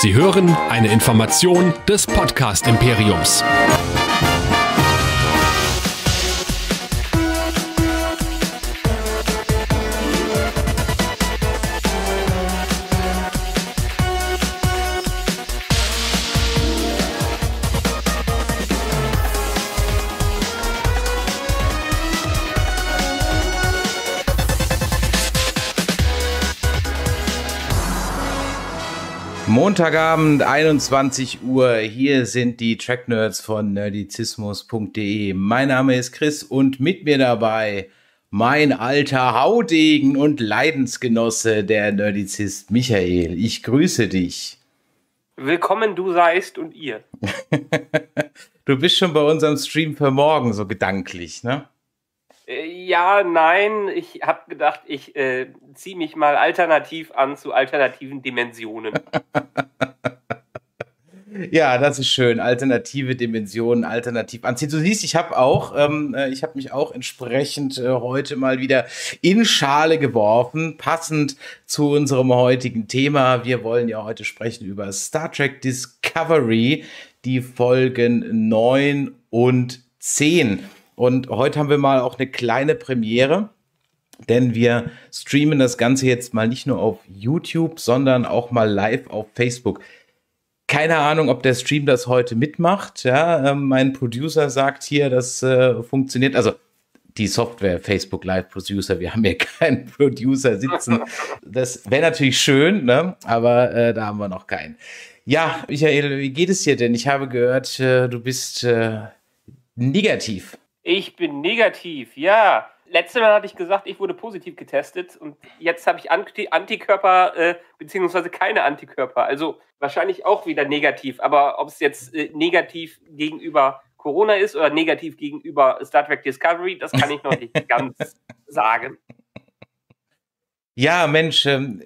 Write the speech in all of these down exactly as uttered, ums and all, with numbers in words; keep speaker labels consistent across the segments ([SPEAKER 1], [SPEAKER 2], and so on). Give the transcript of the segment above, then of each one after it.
[SPEAKER 1] Sie hören eine Information des Podcast-Imperiums.
[SPEAKER 2] Montagabend, einundzwanzig Uhr, hier sind die Track-Nerds von nerdizismus punkt de. Mein Name ist Chris und mit mir dabei mein alter Haudegen und Leidensgenosse, der Nerdizist Michael. Ich grüße dich.
[SPEAKER 3] Willkommen, du seist und ihr.
[SPEAKER 2] Du bist schon bei unserem Stream für morgen so gedanklich, ne?
[SPEAKER 3] Ja, nein, ich habe gedacht, ich äh, ziehe mich mal alternativ an zu alternativen Dimensionen.
[SPEAKER 2] Ja, das ist schön. Alternative Dimensionen, alternativ anziehen. Du siehst, ich habe auch, ähm, ich habe mich auch entsprechend äh, heute mal wieder in Schale geworfen, passend zu unserem heutigen Thema. Wir wollen ja heute sprechen über Star Trek Discovery, die Folgen neun und zehn. Und heute haben wir mal auch eine kleine Premiere, denn wir streamen das Ganze jetzt mal nicht nur auf YouTube, sondern auch mal live auf Facebook. Keine Ahnung, ob der Stream das heute mitmacht. Ja, äh, mein Producer sagt hier, das äh, funktioniert. Also die Software Facebook Live Producer, wir haben hier keinen Producer sitzen. Das wäre natürlich schön, ne? Aber äh, da haben wir noch keinen. Ja, Michael, wie geht es dir denn? Ich habe gehört, äh, du bist äh, negativ.
[SPEAKER 3] Ich bin negativ, ja. Letztes Mal hatte ich gesagt, ich wurde positiv getestet und jetzt habe ich Anti- Antikörper, äh, beziehungsweise keine Antikörper. Also wahrscheinlich auch wieder negativ. Aber ob es jetzt äh, negativ gegenüber Corona ist oder negativ gegenüber Star Trek Discovery, das kann ich noch nicht ganz sagen.
[SPEAKER 2] Ja, Mensch, ähm,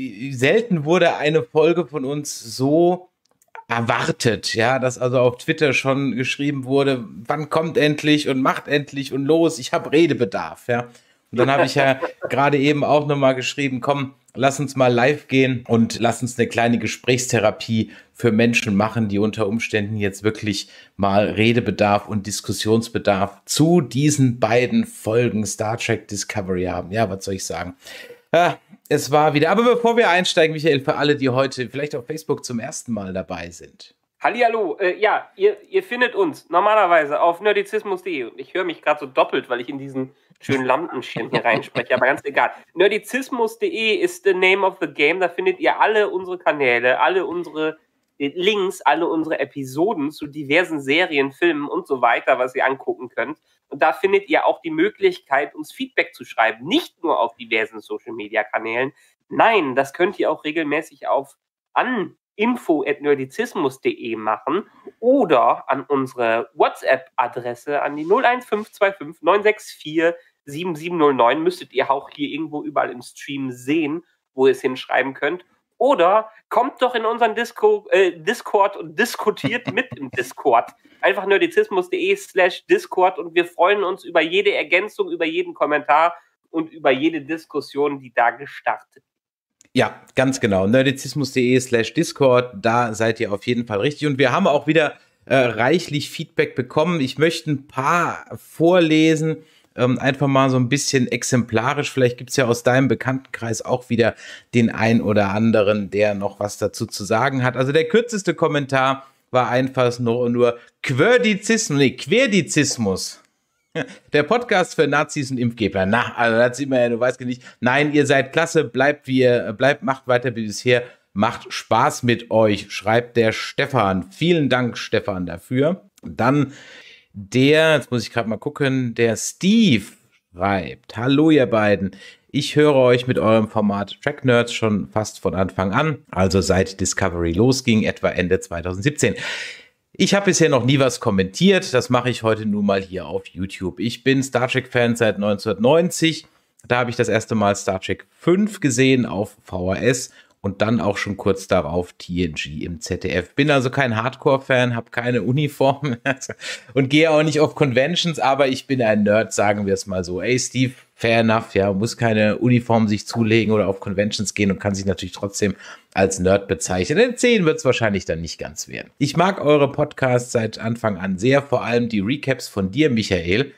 [SPEAKER 2] selten wurde eine Folge von uns so erwartet, ja, dass also auf Twitter schon geschrieben wurde, wann kommt endlich und macht endlich und los, ich habe Redebedarf, ja. Und dann habe ich ja gerade eben auch nochmal geschrieben, komm, lass uns mal live gehen und lass uns eine kleine Gesprächstherapie für Menschen machen, die unter Umständen jetzt wirklich mal Redebedarf und Diskussionsbedarf zu diesen beiden Folgen Star Trek Discovery haben. Ja, was soll ich sagen? Ja, es war wieder. Aber bevor wir einsteigen, Michael, für alle, die heute vielleicht auf Facebook zum ersten Mal dabei sind.
[SPEAKER 3] Hallihallo, äh, ja, ihr, ihr findet uns normalerweise auf nerdizismus punkt de. Und ich höre mich gerade so doppelt, weil ich in diesen schönen Lampenschirm hier reinspreche, aber ganz egal. nerdizismus punkt de ist the name of the game. Da findet ihr alle unsere Kanäle, alle unsere Links, alle unsere Episoden zu diversen Serien, Filmen und so weiter, was ihr angucken könnt. Und da findet ihr auch die Möglichkeit, uns Feedback zu schreiben. Nicht nur auf diversen Social-Media-Kanälen. Nein, das könnt ihr auch regelmäßig auf an info at nerdizismus punkt de machen oder an unsere WhatsApp-Adresse an die null eins fünf zwei fünf neun sechs vier sieben sieben null neun. Müsstet ihr auch hier irgendwo überall im Stream sehen, wo ihr es hinschreiben könnt. Oder kommt doch in unseren Disco, äh, Discord und diskutiert mit im Discord. Einfach nerdizismus punkt de slash Discord und wir freuen uns über jede Ergänzung, über jeden Kommentar und über jede Diskussion, die da gestartet wird.
[SPEAKER 2] Ja, ganz genau. nerdizismus punkt de slash Discord, da seid ihr auf jeden Fall richtig. Und wir haben auch wieder äh, reichlich Feedback bekommen. Ich möchte ein paar vorlesen. Ähm, einfach mal so ein bisschen exemplarisch. Vielleicht gibt es ja aus deinem Bekanntenkreis auch wieder den ein oder anderen, der noch was dazu zu sagen hat. Also der kürzeste Kommentar war einfach nur, nur Querdizismus, nee, Querdizismus. Der Podcast für Nazis und Impfgegner. Na, also das sieht man ja, du weißt ja nicht. Nein, ihr seid klasse, bleibt wie ihr, bleibt, macht weiter wie bisher. Macht Spaß mit euch, schreibt der Stefan. Vielen Dank, Stefan, dafür. Dann der, jetzt muss ich gerade mal gucken, der Steve schreibt: Hallo ihr beiden, ich höre euch mit eurem Format Track Nerds schon fast von Anfang an, also seit Discovery losging, etwa Ende zwanzig siebzehn. Ich habe bisher noch nie was kommentiert, das mache ich heute nun mal hier auf YouTube. Ich bin Star Trek-Fan seit neunzehnhundertneunzig, da habe ich das erste Mal Star Trek fünf gesehen auf V H S und dann auch schon kurz darauf T N G im Z D F. Bin also kein Hardcore-Fan, habe keine Uniform und gehe auch nicht auf Conventions, aber ich bin ein Nerd, sagen wir es mal so. Ey Steve, fair enough, ja, muss keine Uniform sich zulegen oder auf Conventions gehen und kann sich natürlich trotzdem als Nerd bezeichnen. In zehn wird es wahrscheinlich dann nicht ganz werden. Ich mag eure Podcasts seit Anfang an sehr, vor allem die Recaps von dir, Michael.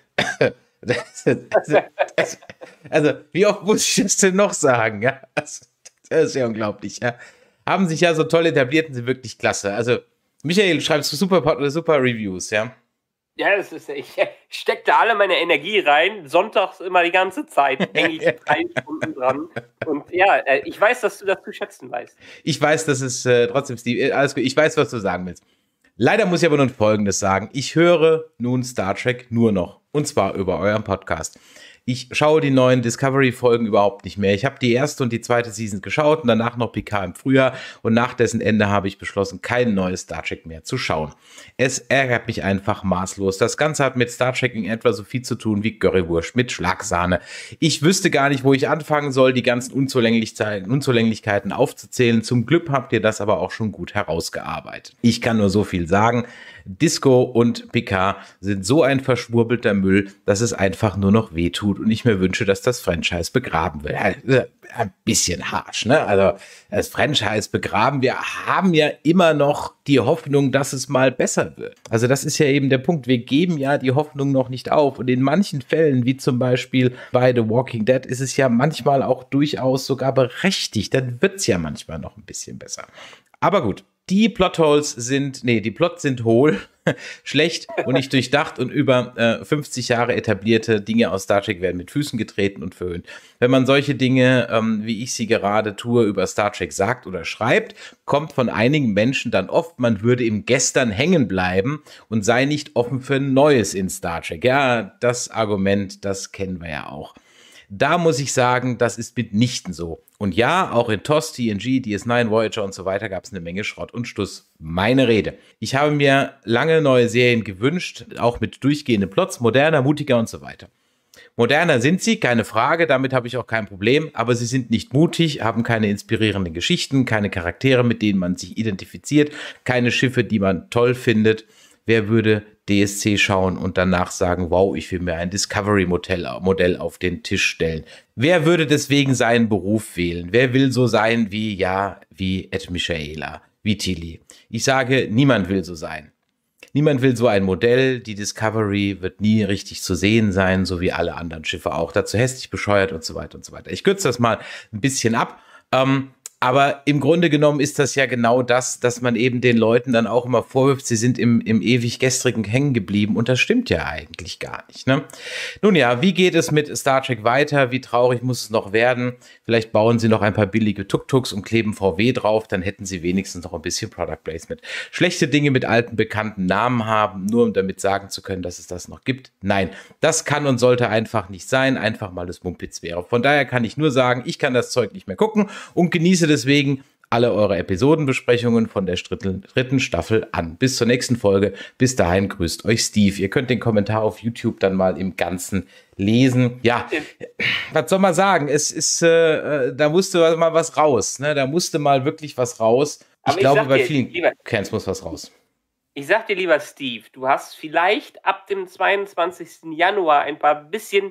[SPEAKER 2] das, das, das, also, wie oft muss ich das denn noch sagen? Ja, das, das ist ja unglaublich, ja. Haben sich ja so toll etabliert und sind wirklich klasse. Also, Michael, schreibst du super, super Reviews, ja?
[SPEAKER 3] Ja, das ist, ich stecke da alle meine Energie rein. Sonntags immer die ganze Zeit hänge ich drei Stunden dran. Und ja, ich weiß, dass du das zu schätzen weißt.
[SPEAKER 2] Ich weiß, dass es äh, trotzdem, Steve, alles gut. Ich weiß, was du sagen willst. Leider muss ich aber nun Folgendes sagen. Ich höre nun Star Trek nur noch. Und zwar über euren Podcast. Ich schaue die neuen Discovery-Folgen überhaupt nicht mehr. Ich habe die erste und die zweite Season geschaut und danach noch Picard im Frühjahr. Und nach dessen Ende habe ich beschlossen, kein neues Star Trek mehr zu schauen. Es ärgert mich einfach maßlos. Das Ganze hat mit Star Trek in etwa so viel zu tun wie Currywurst mit Schlagsahne. Ich wüsste gar nicht, wo ich anfangen soll, die ganzen Unzulänglichkeiten, Unzulänglichkeiten aufzuzählen. Zum Glück habt ihr das aber auch schon gut herausgearbeitet. Ich kann nur so viel sagen. Disco und Picard sind so ein verschwurbelter Müll, dass es einfach nur noch wehtut und ich mir wünsche, dass das Franchise begraben wird. Ein bisschen harsch, ne? Also das Franchise begraben. Wir haben ja immer noch die Hoffnung, dass es mal besser wird. Also das ist ja eben der Punkt. Wir geben ja die Hoffnung noch nicht auf. Und in manchen Fällen, wie zum Beispiel bei The Walking Dead, ist es ja manchmal auch durchaus sogar berechtigt. Dann wird es ja manchmal noch ein bisschen besser. Aber gut. Die Plotholes sind, nee, die Plots sind hohl, schlecht und nicht durchdacht und über äh, fünfzig Jahre etablierte Dinge aus Star Trek werden mit Füßen getreten und verhöhnt. Wenn man solche Dinge, ähm, wie ich sie gerade tue, über Star Trek sagt oder schreibt, kommt von einigen Menschen dann oft, man würde im Gestern hängen bleiben und sei nicht offen für Neues in Star Trek. Ja, das Argument, das kennen wir ja auch. Da muss ich sagen, das ist mitnichten so. Und ja, auch in T O S, T N G, D S neun, Voyager und so weiter gab es eine Menge Schrott und Stuss. Meine Rede. Ich habe mir lange neue Serien gewünscht, auch mit durchgehenden Plots, moderner, mutiger und so weiter. Moderner sind sie, keine Frage, damit habe ich auch kein Problem, aber sie sind nicht mutig, haben keine inspirierenden Geschichten, keine Charaktere, mit denen man sich identifiziert, keine Schiffe, die man toll findet. Wer würde D S C schauen und danach sagen, wow, ich will mir ein Discovery-Modell auf den Tisch stellen? Wer würde deswegen seinen Beruf wählen? Wer will so sein wie, ja, wie Ed Michaela, wie Tilly? Ich sage, niemand will so sein. Niemand will so ein Modell. Die Discovery wird nie richtig zu sehen sein, so wie alle anderen Schiffe auch. Dazu hässlich, bescheuert und so weiter und so weiter. Ich kürze das mal ein bisschen ab. Ähm, Aber im Grunde genommen ist das ja genau das, dass man eben den Leuten dann auch immer vorwirft, sie sind im, im ewig Gestrigen hängen geblieben. Und das stimmt ja eigentlich gar nicht, ne? Nun ja, wie geht es mit Star Trek weiter? Wie traurig muss es noch werden? Vielleicht bauen sie noch ein paar billige Tuk-Tuks und kleben V W drauf. Dann hätten sie wenigstens noch ein bisschen Product Placement. Schlechte Dinge mit alten, bekannten Namen haben, nur um damit sagen zu können, dass es das noch gibt. Nein, das kann und sollte einfach nicht sein. Einfach mal das Mumpitz wäre. Von daher kann ich nur sagen, ich kann das Zeug nicht mehr gucken und genieße deswegen alle eure Episodenbesprechungen von der dritten Staffel an. Bis zur nächsten Folge. Bis dahin grüßt euch Steve. Ihr könnt den Kommentar auf YouTube dann mal im Ganzen lesen. Ja, was soll man sagen? Es ist, äh, da musste mal was raus. Ne? Da musste mal wirklich was raus. Ich glaube, ich bei dir, vielen lieber, Cans muss was raus.
[SPEAKER 3] Ich sag dir lieber, Steve, du hast vielleicht ab dem zweiundzwanzigsten Januar ein paar bisschen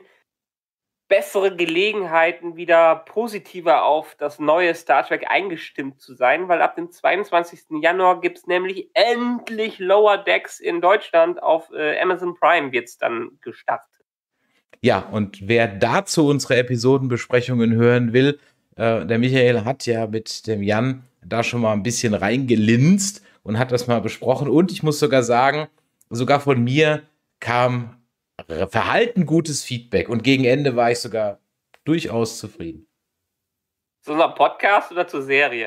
[SPEAKER 3] bessere Gelegenheiten, wieder positiver auf das neue Star Trek eingestimmt zu sein, weil ab dem zweiundzwanzigsten Januar gibt es nämlich endlich Lower Decks in Deutschland. Auf äh, Amazon Prime wird es dann gestartet.
[SPEAKER 2] Ja, und wer dazu unsere Episodenbesprechungen hören will, äh, der Michael hat ja mit dem Jan da schon mal ein bisschen reingelinst und hat das mal besprochen. Und ich muss sogar sagen, sogar von mir kam verhalten gutes Feedback und gegen Ende war ich sogar durchaus zufrieden.
[SPEAKER 3] Zu unserem Podcast oder zur Serie?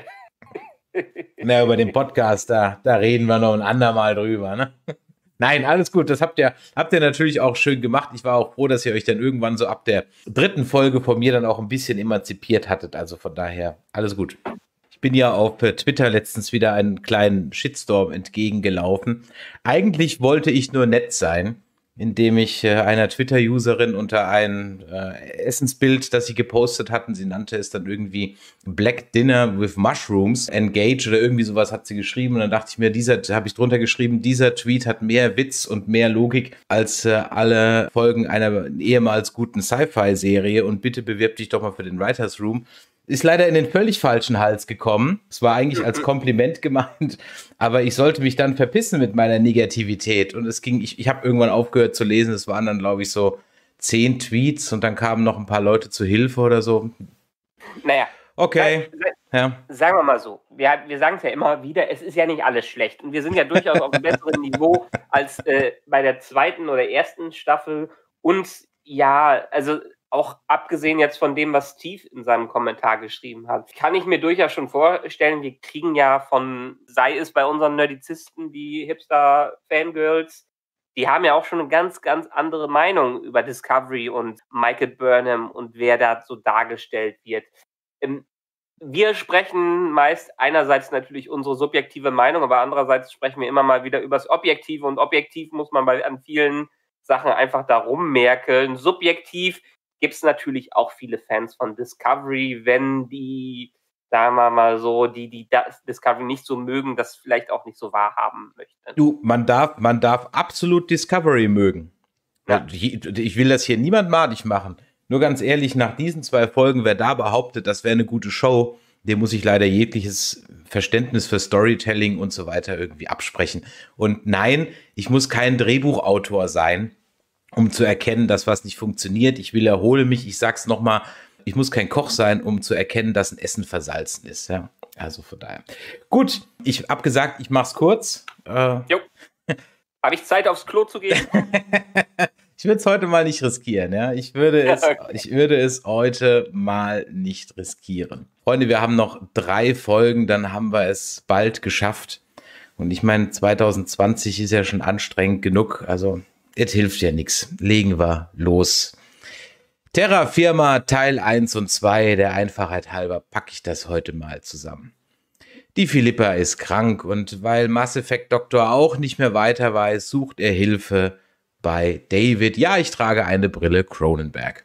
[SPEAKER 2] Na, über den Podcast, da, da reden wir noch ein andermal drüber, ne? Nein, alles gut, das habt ihr, habt ihr natürlich auch schön gemacht. Ich war auch froh, dass ihr euch dann irgendwann so ab der dritten Folge von mir dann auch ein bisschen emanzipiert hattet. Also von daher, alles gut. Ich bin ja auf Twitter letztens wieder einen kleinen Shitstorm entgegengelaufen. Eigentlich wollte ich nur nett sein. indem ich äh, einer Twitter-Userin unter ein äh, Essensbild, das sie gepostet hatten, sie nannte es dann irgendwie Black Dinner with Mushrooms, Engage oder irgendwie sowas hat sie geschrieben. Und dann dachte ich mir, dieser, habe ich drunter geschrieben, dieser Tweet hat mehr Witz und mehr Logik als äh, alle Folgen einer ehemals guten Sci-Fi-Serie und bitte bewirb dich doch mal für den Writers Room. Ist leider in den völlig falschen Hals gekommen. Es war eigentlich als Kompliment gemeint, aber ich sollte mich dann verpissen mit meiner Negativität. Und es ging, ich, ich habe irgendwann aufgehört zu lesen. Es waren dann, glaube ich, so zehn Tweets und dann kamen noch ein paar Leute zu Hilfe oder so.
[SPEAKER 3] Naja.
[SPEAKER 2] Okay.
[SPEAKER 3] Ja. Sagen wir mal so, wir, wir sagen es ja immer wieder, es ist ja nicht alles schlecht. Und wir sind ja durchaus auf einem besseren Niveau als äh, bei der zweiten oder ersten Staffel. Und ja, also auch abgesehen jetzt von dem, was Steve in seinem Kommentar geschrieben hat, kann ich mir durchaus schon vorstellen, wir kriegen ja von, sei es bei unseren Nerdizisten, die Hipster-Fangirls, die haben ja auch schon eine ganz, ganz andere Meinung über Discovery und Michael Burnham und wer da so dargestellt wird. Wir sprechen meist einerseits natürlich unsere subjektive Meinung, aber andererseits sprechen wir immer mal wieder über das Objektive und objektiv muss man bei an vielen Sachen einfach da rummerkeln. Subjektiv gibt es natürlich auch viele Fans von Discovery, wenn die, sagen wir mal so, die, die Discovery nicht so mögen, das vielleicht auch nicht so wahrhaben möchten.
[SPEAKER 2] Du, man darf, man darf absolut Discovery mögen. Ja. Ich, ich will das hier niemand madig machen. Nur ganz ehrlich, nach diesen zwei Folgen, wer da behauptet, das wäre eine gute Show, dem muss ich leider jegliches Verständnis für Storytelling und so weiter irgendwie absprechen. Und nein, ich muss kein Drehbuchautor sein, um zu erkennen, dass was nicht funktioniert. Ich wiederhole mich, ich sag's nochmal, ich muss kein Koch sein, um zu erkennen, dass ein Essen versalzen ist. Ja, also von daher. Gut, ich hab gesagt, ich mach's kurz. Äh,
[SPEAKER 3] jo. Habe ich Zeit, aufs Klo zu gehen?
[SPEAKER 2] Ich würde es heute mal nicht riskieren. Ja? Ich, würde es, okay. ich würde es heute mal nicht riskieren. Freunde, wir haben noch drei Folgen, dann haben wir es bald geschafft. Und ich meine, zwanzig zwanzig ist ja schon anstrengend genug, also es hilft ja nichts. Legen wir los. Terra Firma Teil eins und zwei, der Einfachheit halber packe ich das heute mal zusammen. Die Philippa ist krank und weil Mass Effect Doktor auch nicht mehr weiter weiß, sucht er Hilfe bei David. Ja, ich trage eine Brille, Cronenberg.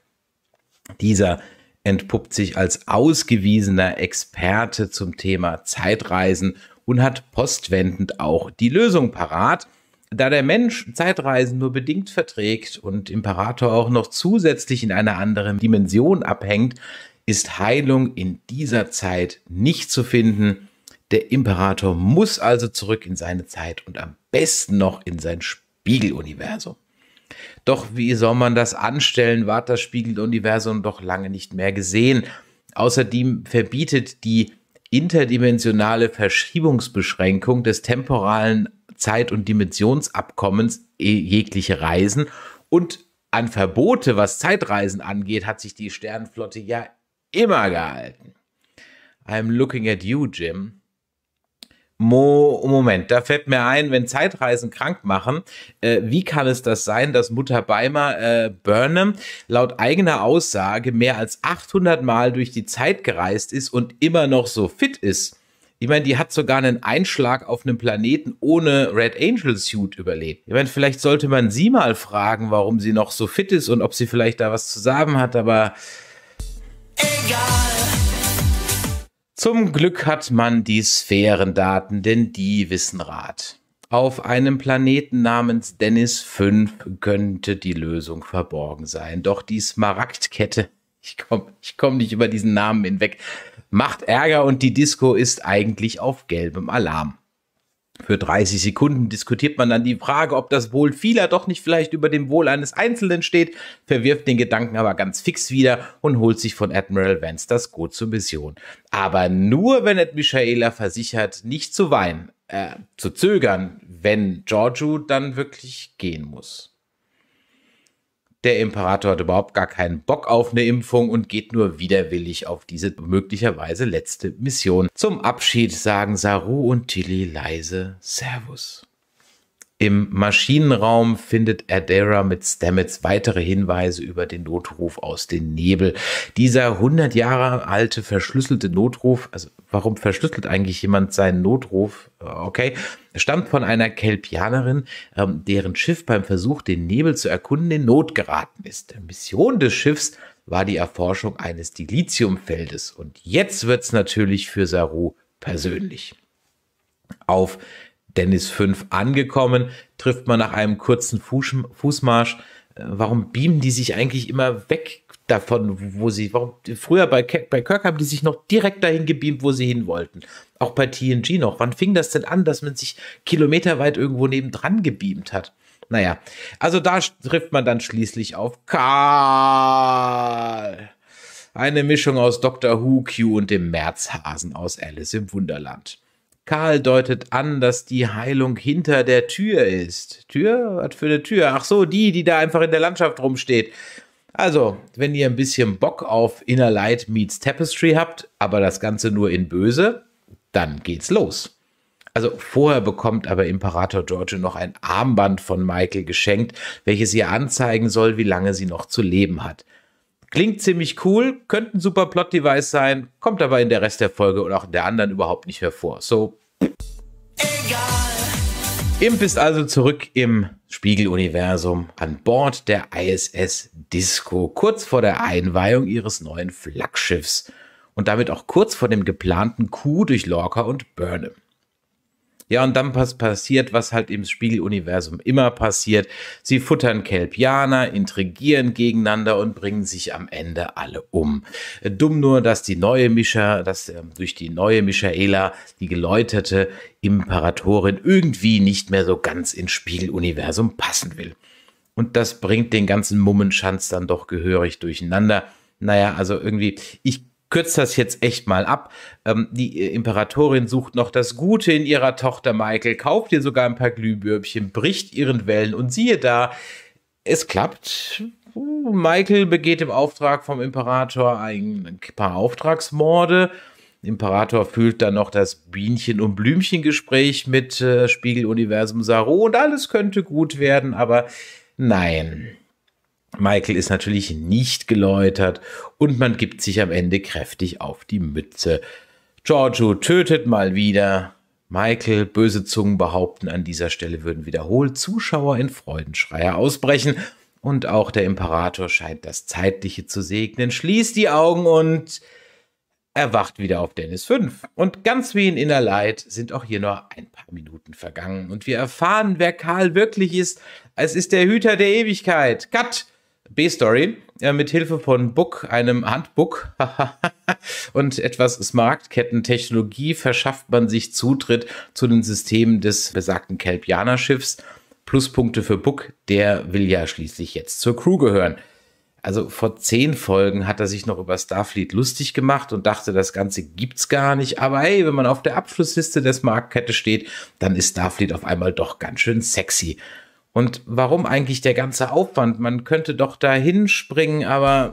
[SPEAKER 2] Dieser entpuppt sich als ausgewiesener Experte zum Thema Zeitreisen und hat postwendend auch die Lösung parat. Da der Mensch Zeitreisen nur bedingt verträgt und Imperator auch noch zusätzlich in einer anderen Dimension abhängt, ist Heilung in dieser Zeit nicht zu finden. Der Imperator muss also zurück in seine Zeit und am besten noch in sein Spiegeluniversum. Doch wie soll man das anstellen, ward das Spiegeluniversum doch lange nicht mehr gesehen. Außerdem verbietet die interdimensionale Verschiebungsbeschränkung des temporalen Zeit- und Dimensionsabkommens jegliche Reisen. Und an Verbote, was Zeitreisen angeht, hat sich die Sternenflotte ja immer gehalten. I'm looking at you, Jim. Mo Moment, da fällt mir ein, wenn Zeitreisen krank machen, äh, wie kann es das sein, dass Mutter Beimer äh, Burnham laut eigener Aussage mehr als achthundert Mal durch die Zeit gereist ist und immer noch so fit ist? Ich meine, die hat sogar einen Einschlag auf einem Planeten ohne Red Angel Suit überlebt. Ich meine, vielleicht sollte man sie mal fragen, warum sie noch so fit ist und ob sie vielleicht da was zu sagen hat, aber egal. Zum Glück hat man die Sphärendaten, denn die wissen Rat. Auf einem Planeten namens Dennis fünf könnte die Lösung verborgen sein. Doch die Smaragdkette, ich komme ich komm nicht über diesen Namen hinweg, macht Ärger und die Disco ist eigentlich auf gelbem Alarm. Für dreißig Sekunden diskutiert man dann die Frage, ob das Wohl vieler doch nicht vielleicht über dem Wohl eines Einzelnen steht, verwirft den Gedanken aber ganz fix wieder und holt sich von Admiral Vance das Go zur Mission. Aber nur, wenn Ed Michaela versichert, nicht zu weinen, äh, zu zögern, wenn Georgiou dann wirklich gehen muss. Der Imperator hat überhaupt gar keinen Bock auf eine Impfung und geht nur widerwillig auf diese möglicherweise letzte Mission. Zum Abschied sagen Saru und Tilly leise Servus. Im Maschinenraum findet Adara mit Stamets weitere Hinweise über den Notruf aus dem Nebel. Dieser hundert Jahre alte verschlüsselte Notruf, also warum verschlüsselt eigentlich jemand seinen Notruf? Okay, stammt von einer Kelpianerin, ähm, deren Schiff beim Versuch, den Nebel zu erkunden, in Not geraten ist. Die Mission des Schiffs war die Erforschung eines Dilithiumfeldes. Und jetzt wird es natürlich für Saru persönlich. Auf Dennis fünf angekommen, trifft man nach einem kurzen Fuß, Fußmarsch. Äh, warum beamen die sich eigentlich immer weg davon, wo sie, warum, früher bei, bei Kirk haben die sich noch direkt dahin gebeamt, wo sie hin wollten. Auch bei T N G noch. Wann fing das denn an, dass man sich kilometerweit irgendwo nebendran gebeamt hat? Naja, also da trifft man dann schließlich auf Karl. Eine Mischung aus Doktor Who, Q und dem Märzhasen aus Alice im Wunderland. Karl deutet an, dass die Heilung hinter der Tür ist. Tür? Was für eine Tür? Ach so, die, die da einfach in der Landschaft rumsteht. Also, wenn ihr ein bisschen Bock auf Inner Light meets Tapestry habt, aber das Ganze nur in böse, dann geht's los. Also vorher bekommt aber Imperator Georgiou noch ein Armband von Michael geschenkt, welches ihr anzeigen soll, wie lange sie noch zu leben hat. Klingt ziemlich cool, könnte ein super Plot-Device sein, kommt aber in der Rest der Folge und auch in der anderen überhaupt nicht hervor. So. Egal. Imp ist also zurück im Spiegeluniversum an Bord der I S S Disco, kurz vor der Einweihung ihres neuen Flaggschiffs und damit auch kurz vor dem geplanten Coup durch Lorca und Burnham. Ja, und dann pass passiert, was halt im Spiegeluniversum immer passiert. Sie futtern Kelpianer, intrigieren gegeneinander und bringen sich am Ende alle um. Dumm nur, dass die neue Mischa, dass äh, durch die neue Michaela, die geläuterte Imperatorin, irgendwie nicht mehr so ganz ins Spiegeluniversum passen will. Und das bringt den ganzen Mummenschanz dann doch gehörig durcheinander. Naja, also irgendwie, ich kürzt das jetzt echt mal ab. Ähm, die Imperatorin sucht noch das Gute in ihrer Tochter Michael, kauft ihr sogar ein paar Glühbürbchen, bricht ihren Wellen und siehe da, es klappt. Michael begeht im Auftrag vom Imperator ein paar Auftragsmorde. Der Imperator fühlt dann noch das Bienchen- und Blümchen-Gespräch mit äh, Spiegeluniversum Saru und alles könnte gut werden, aber nein. Michael ist natürlich nicht geläutert und man gibt sich am Ende kräftig auf die Mütze. Georgiou tötet mal wieder. Michael, böse Zungen behaupten, an dieser Stelle würden wiederholt Zuschauer in Freudenschreie ausbrechen. Und auch der Imperator scheint das Zeitliche zu segnen, schließt die Augen und erwacht wieder auf Dennis fünf. Und ganz wie in Inner Light sind auch hier noch ein paar Minuten vergangen. Und wir erfahren, wer Karl wirklich ist. Es ist der Hüter der Ewigkeit. Cut! B-Story, äh, mit Hilfe von Book, einem Handbook und etwas Smaragdketten-Technologie verschafft man sich Zutritt zu den Systemen des besagten Kelpianer-Schiffs. Pluspunkte für Book, der will ja schließlich jetzt zur Crew gehören. Also vor zehn Folgen hat er sich noch über Starfleet lustig gemacht und dachte, das Ganze gibt's gar nicht. Aber hey, wenn man auf der Abschlussliste der Smaragdkette steht, dann ist Starfleet auf einmal doch ganz schön sexy. Und warum eigentlich der ganze Aufwand? Man könnte doch da hinspringen, aber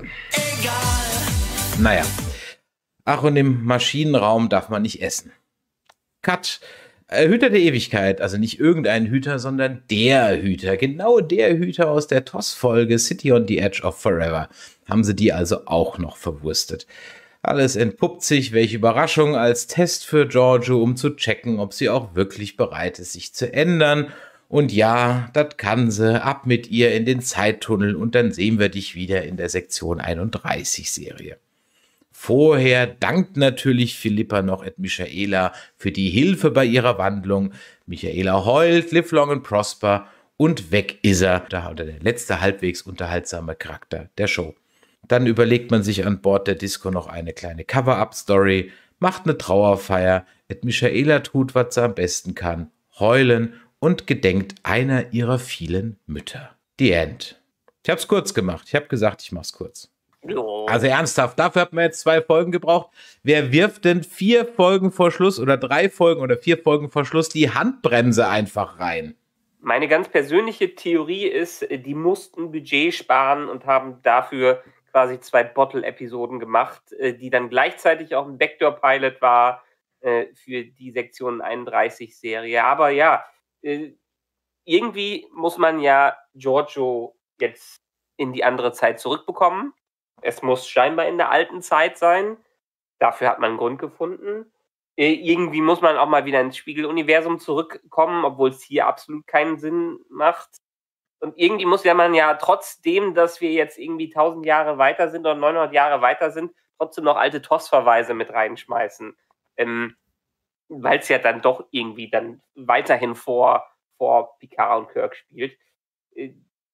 [SPEAKER 2] egal. Naja. Ach, und im Maschinenraum darf man nicht essen. Cut. Äh, Hüter der Ewigkeit, also nicht irgendein Hüter, sondern der Hüter. Genau der Hüter aus der T O S-Folge City on the Edge of Forever. Haben sie die also auch noch verwurstet. Alles entpuppt sich, welche Überraschung, als Test für Georgiou, um zu checken, ob sie auch wirklich bereit ist, sich zu ändern. Und ja, das kann sie, ab mit ihr in den Zeittunnel und dann sehen wir dich wieder in der Sektion einunddreißig Serie. Vorher dankt natürlich Philippa noch et Michaela für die Hilfe bei ihrer Wandlung. Michaela heult, live long and prosper und weg ist er, der letzte halbwegs unterhaltsame Charakter der Show. Dann überlegt man sich an Bord der Disco noch eine kleine Cover-Up-Story, macht eine Trauerfeier, et Michaela tut, was sie am besten kann, heulen und gedenkt einer ihrer vielen Mütter. The End. Ich habe es kurz gemacht. Ich habe gesagt, ich mache es kurz. Also ernsthaft, dafür hat man jetzt zwei Folgen gebraucht. Wer wirft denn vier Folgen vor Schluss oder drei Folgen oder vier Folgen vor Schluss die Handbremse einfach rein?
[SPEAKER 3] Meine ganz persönliche Theorie ist, die mussten Budget sparen und haben dafür quasi zwei Bottle-Episoden gemacht, die dann gleichzeitig auch ein Backdoor-Pilot war für die Sektion einunddreißig Serie. Aber ja, irgendwie muss man ja Giorgio jetzt in die andere Zeit zurückbekommen. Es muss scheinbar in der alten Zeit sein. Dafür hat man einen Grund gefunden. Äh, irgendwie muss man auch mal wieder ins Spiegeluniversum zurückkommen, obwohl es hier absolut keinen Sinn macht. Und irgendwie muss ja man ja trotzdem, dass wir jetzt irgendwie tausend Jahre weiter sind oder neunhundert Jahre weiter sind, trotzdem noch alte T O S-Verweise mit reinschmeißen. Ähm, weil es ja dann doch irgendwie dann weiterhin vor, vor Picard und Kirk spielt. Äh,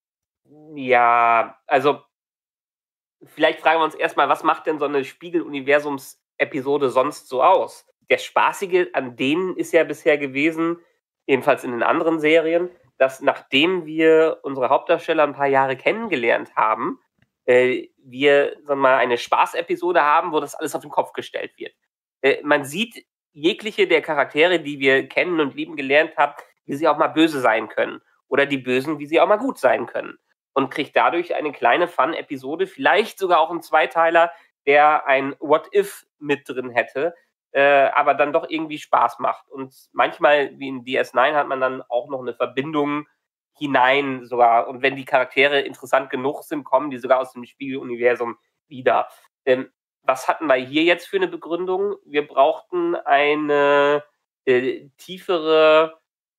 [SPEAKER 3] ja, also vielleicht fragen wir uns erstmal, was macht denn so eine Spiegeluniversums-Episode sonst so aus? Der Spaßige an denen ist ja bisher gewesen, jedenfalls in den anderen Serien, dass nachdem wir unsere Hauptdarsteller ein paar Jahre kennengelernt haben, äh, wir sagen wir mal, eine Spaßepisode haben, wo das alles auf den Kopf gestellt wird. Äh, man sieht jegliche der Charaktere, die wir kennen und lieben gelernt haben, wie sie auch mal böse sein können. Oder die Bösen, wie sie auch mal gut sein können. Und kriegt dadurch eine kleine Fun-Episode, vielleicht sogar auch einen Zweiteiler, der ein What-If mit drin hätte, äh, aber dann doch irgendwie Spaß macht. Und manchmal, wie in D S neun, hat man dann auch noch eine Verbindung hinein sogar. Und wenn die Charaktere interessant genug sind, kommen die sogar aus dem Spiegeluniversum wieder. Ähm, was hatten wir hier jetzt für eine Begründung? Wir brauchten eine äh, tiefere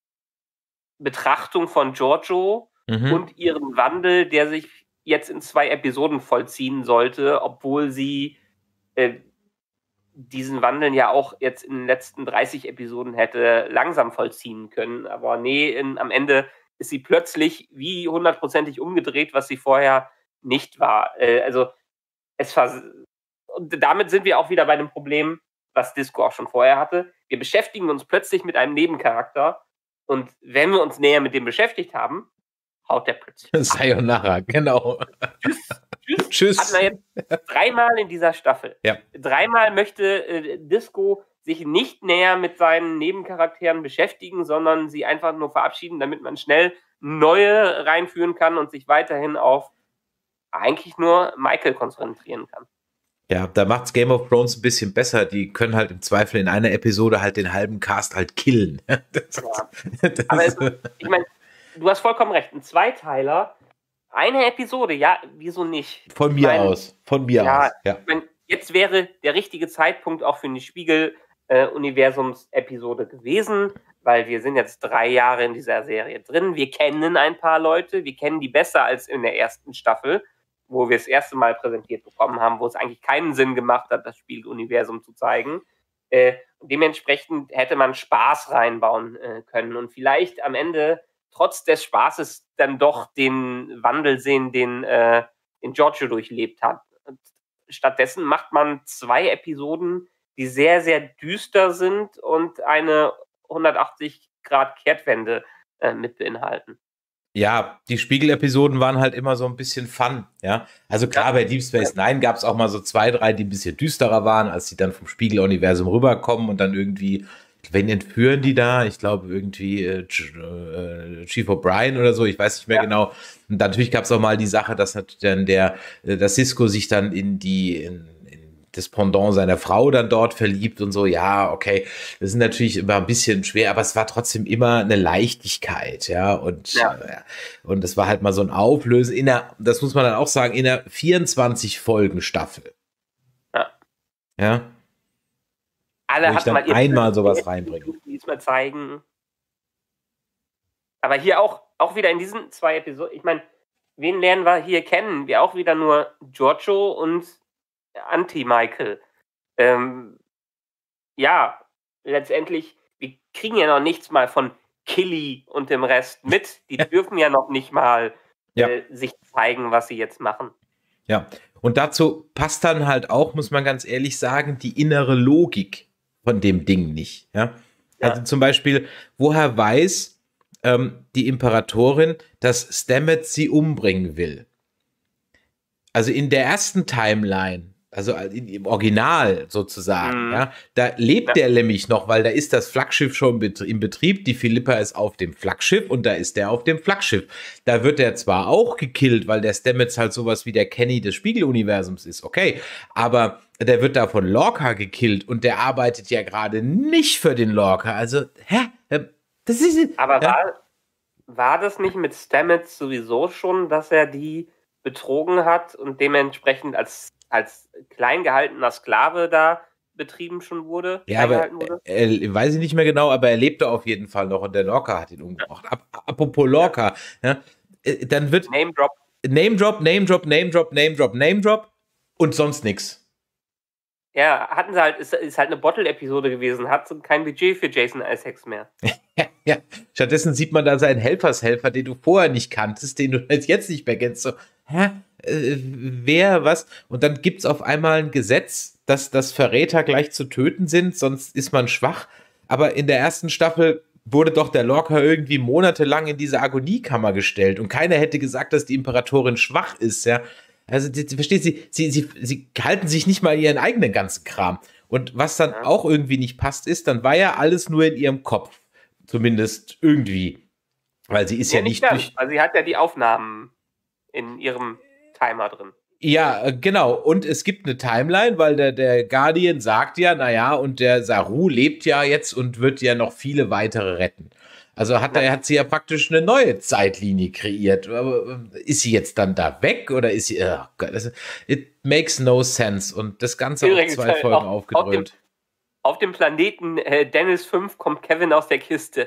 [SPEAKER 3] Betrachtung von Giorgio mhm. und ihren Wandel, der sich jetzt in zwei Episoden vollziehen sollte, obwohl sie äh, diesen Wandel ja auch jetzt in den letzten dreißig Episoden hätte langsam vollziehen können. Aber nee, in, am Ende ist sie plötzlich wie hundertprozentig umgedreht, was sie vorher nicht war. Äh, also es war, und damit sind wir auch wieder bei dem Problem, was Disco auch schon vorher hatte. Wir beschäftigen uns plötzlich mit einem Nebencharakter und wenn wir uns näher mit dem beschäftigt haben, haut der plötzlich.
[SPEAKER 2] Sayonara, genau.
[SPEAKER 3] Tschüss. Tschüss.
[SPEAKER 2] Tschüss.
[SPEAKER 3] Hatten wir jetzt dreimal in dieser Staffel.
[SPEAKER 2] Ja.
[SPEAKER 3] Dreimal möchte äh, Disco sich nicht näher mit seinen Nebencharakteren beschäftigen, sondern sie einfach nur verabschieden, damit man schnell neue reinführen kann und sich weiterhin auf eigentlich nur Michael konzentrieren kann.
[SPEAKER 2] Ja, da macht's Game of Thrones ein bisschen besser. Die können halt im Zweifel in einer Episode halt den halben Cast halt killen. Das,
[SPEAKER 3] ja. das Aber es, ich meine, du hast vollkommen recht. Ein Zweiteiler, eine Episode, ja, wieso nicht?
[SPEAKER 2] Von mir ich mein, aus. Von mir
[SPEAKER 3] ja,
[SPEAKER 2] aus. Ja.
[SPEAKER 3] Ich mein, jetzt wäre der richtige Zeitpunkt auch für eine Spiegel-Universums-Episode gewesen, weil wir sind jetzt drei Jahre in dieser Serie drin. Wir kennen ein paar Leute, wir kennen die besser als in der ersten Staffel, wo wir das erste Mal präsentiert bekommen haben, wo es eigentlich keinen Sinn gemacht hat, das Spiegeluniversum zu zeigen. Äh, dementsprechend hätte man Spaß reinbauen äh, können und vielleicht am Ende trotz des Spaßes dann doch den Wandel sehen, den, äh, den Giorgio durchlebt hat. Und stattdessen macht man zwei Episoden, die sehr, sehr düster sind und eine hundertachtzig Grad Kehrtwende äh, mit beinhalten.
[SPEAKER 2] Ja, die Spiegel-Episoden waren halt immer so ein bisschen Fun, ja. Also klar, bei Deep Space Nine gab es auch mal so zwei, drei, die ein bisschen düsterer waren, als die dann vom Spiegel-Universum rüberkommen und dann irgendwie, wen entführen die da? Ich glaube irgendwie äh, Chief O'Brien oder so, ich weiß nicht mehr ja. genau. Und dann, natürlich gab es auch mal die Sache, dass dann der, dass Sisko sich dann in die, in, das Pendant seiner Frau dann dort verliebt und so, ja, okay, das ist natürlich immer ein bisschen schwer, aber es war trotzdem immer eine Leichtigkeit, ja, und ja. Äh, und es war halt mal so ein Auflösen in der, das muss man dann auch sagen, in der vierundzwanzig Folgen Staffel.
[SPEAKER 3] Ja.
[SPEAKER 2] Ja.
[SPEAKER 3] Alle hatten mal
[SPEAKER 2] einmal sowas reinbringen.
[SPEAKER 3] Diesmal zeigen. Aber hier auch, auch wieder in diesen zwei Episoden, ich meine, wen lernen wir hier kennen? Wir auch wieder nur Giorgio und Anti-Michael. Ähm, ja, letztendlich, wir kriegen ja noch nichts mal von Killy und dem Rest mit. Die dürfen ja noch nicht mal
[SPEAKER 2] ja.
[SPEAKER 3] äh, sich zeigen, was sie jetzt machen.
[SPEAKER 2] Ja, und dazu passt dann halt auch, muss man ganz ehrlich sagen, die innere Logik von dem Ding nicht. Ja? Ja. Also zum Beispiel, woher weiß ähm, die Imperatorin, dass Stamets sie umbringen will? Also in der ersten Timeline, also im Original sozusagen, mhm. ja, da lebt ja. der nämlich noch, weil da ist das Flaggschiff schon im Betrieb, die Philippa ist auf dem Flaggschiff und da ist der auf dem Flaggschiff. Da wird er zwar auch gekillt, weil der Stamets halt sowas wie der Kenny des Spiegeluniversums ist, okay, aber der wird da von Lorca gekillt und der arbeitet ja gerade nicht für den Lorca, also, hä? Das ist...
[SPEAKER 3] Aber
[SPEAKER 2] ja?
[SPEAKER 3] war, war das nicht mit Stamets sowieso schon, dass er die betrogen hat und dementsprechend als, als klein gehaltener Sklave da betrieben schon wurde?
[SPEAKER 2] Ja, aber wurde? Er, er, weiß ich nicht mehr genau, aber er lebte auf jeden Fall noch und der Lorca hat ihn umgebracht. Ap apropos Lorca, ja. Ja, dann wird
[SPEAKER 3] Name Drop.
[SPEAKER 2] Name Drop, Name Drop, Name Drop, Name Drop, Name Drop und sonst nichts.
[SPEAKER 3] Ja, hatten sie halt, ist, ist halt eine Bottle-Episode gewesen, hat kein Budget für Jason Isaacs mehr.
[SPEAKER 2] Ja, stattdessen sieht man da seinen Helfershelfer, den du vorher nicht kanntest, den du jetzt nicht mehr kennst. So, hä? Äh, wer, was? Und dann gibt es auf einmal ein Gesetz, dass, dass Verräter gleich zu töten sind, sonst ist man schwach. Aber in der ersten Staffel wurde doch der Lorca irgendwie monatelang in diese Agoniekammer gestellt und keiner hätte gesagt, dass die Imperatorin schwach ist, ja. Also, die, die, versteht sie, sie, sie, sie halten sich nicht mal ihren eigenen ganzen Kram. Und was dann ja. auch irgendwie nicht passt, ist, dann war ja alles nur in ihrem Kopf. Zumindest irgendwie. Weil sie ist ja, ja nicht.
[SPEAKER 3] nicht durch also, sie hat ja die Aufnahmen in ihrem Timer drin.
[SPEAKER 2] Ja, genau. Und es gibt eine Timeline, weil der, der Guardian sagt ja, naja, und der Saru lebt ja jetzt und wird ja noch viele weitere retten. Also hat, er, hat sie ja praktisch eine neue Zeitlinie kreiert. Aber ist sie jetzt dann da weg oder ist sie. Oh Gott, das, it makes no sense. Und das Ganze auf zwei Folgen auf, aufgedröhnt.
[SPEAKER 3] Auf dem, auf dem Planeten äh, Dennis fünf kommt Kevin aus der Kiste.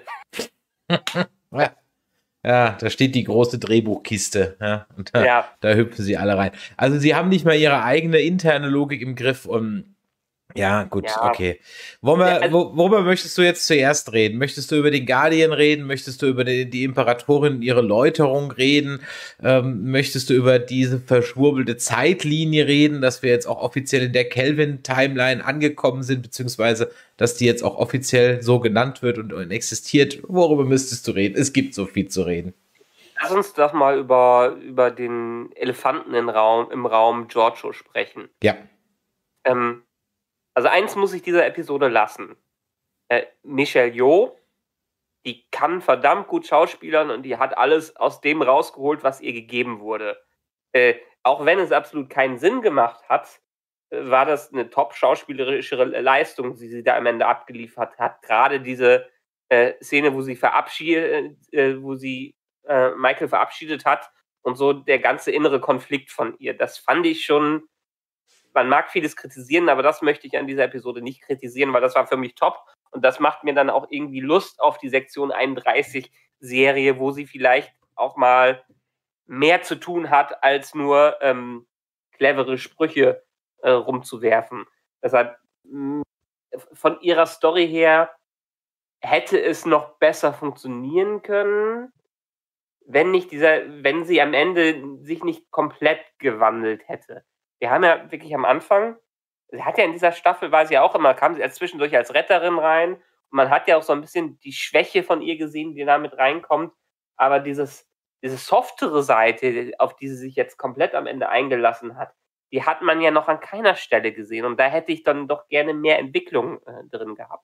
[SPEAKER 2] Ja. Ja, da steht die große Drehbuchkiste. Ja, und da, ja. da hüpfen sie alle rein. Also sie haben nicht mal ihre eigene interne Logik im Griff und ja, gut, ja. okay. Worüber, also, worüber möchtest du jetzt zuerst reden? Möchtest du über den Guardian reden? Möchtest du über die, die Imperatorin und ihre Läuterung reden? Ähm, möchtest du über diese verschwurbelte Zeitlinie reden, dass wir jetzt auch offiziell in der Kelvin-Timeline angekommen sind, beziehungsweise dass die jetzt auch offiziell so genannt wird und, und existiert? Worüber müsstest du reden? Es gibt so viel zu reden.
[SPEAKER 3] Lass uns doch mal über, über den Elefanten im Raum, im Raum Giorgio sprechen.
[SPEAKER 2] Ja.
[SPEAKER 3] Ähm, Also eins muss ich dieser Episode lassen. Äh, Michelle Yeoh, die kann verdammt gut schauspielern und die hat alles aus dem rausgeholt, was ihr gegeben wurde. Äh, auch wenn es absolut keinen Sinn gemacht hat, äh, war das eine top-schauspielerische Leistung, die sie da am Ende abgeliefert hat. Gerade diese äh, Szene, wo sie verabschiedet, äh, wo sie äh, Michael verabschiedet hat und so der ganze innere Konflikt von ihr. Das fand ich schon. Man mag vieles kritisieren, aber das möchte ich an dieser Episode nicht kritisieren, weil das war für mich top und das macht mir dann auch irgendwie Lust auf die Sektion einunddreißig Serie, wo sie vielleicht auch mal mehr zu tun hat, als nur ähm, clevere Sprüche äh, rumzuwerfen. Deshalb mh, von ihrer Story her hätte es noch besser funktionieren können, wenn nicht dieser, wenn sie am Ende sich nicht komplett gewandelt hätte. Wir haben ja wirklich am Anfang, sie hat ja in dieser Staffel, war sie ja auch immer, kam sie als zwischendurch als Retterin rein und man hat ja auch so ein bisschen die Schwäche von ihr gesehen, die da mit reinkommt, aber dieses, diese softere Seite, auf die sie sich jetzt komplett am Ende eingelassen hat, die hat man ja noch an keiner Stelle gesehen und da hätte ich dann doch gerne mehr Entwicklung äh, drin gehabt.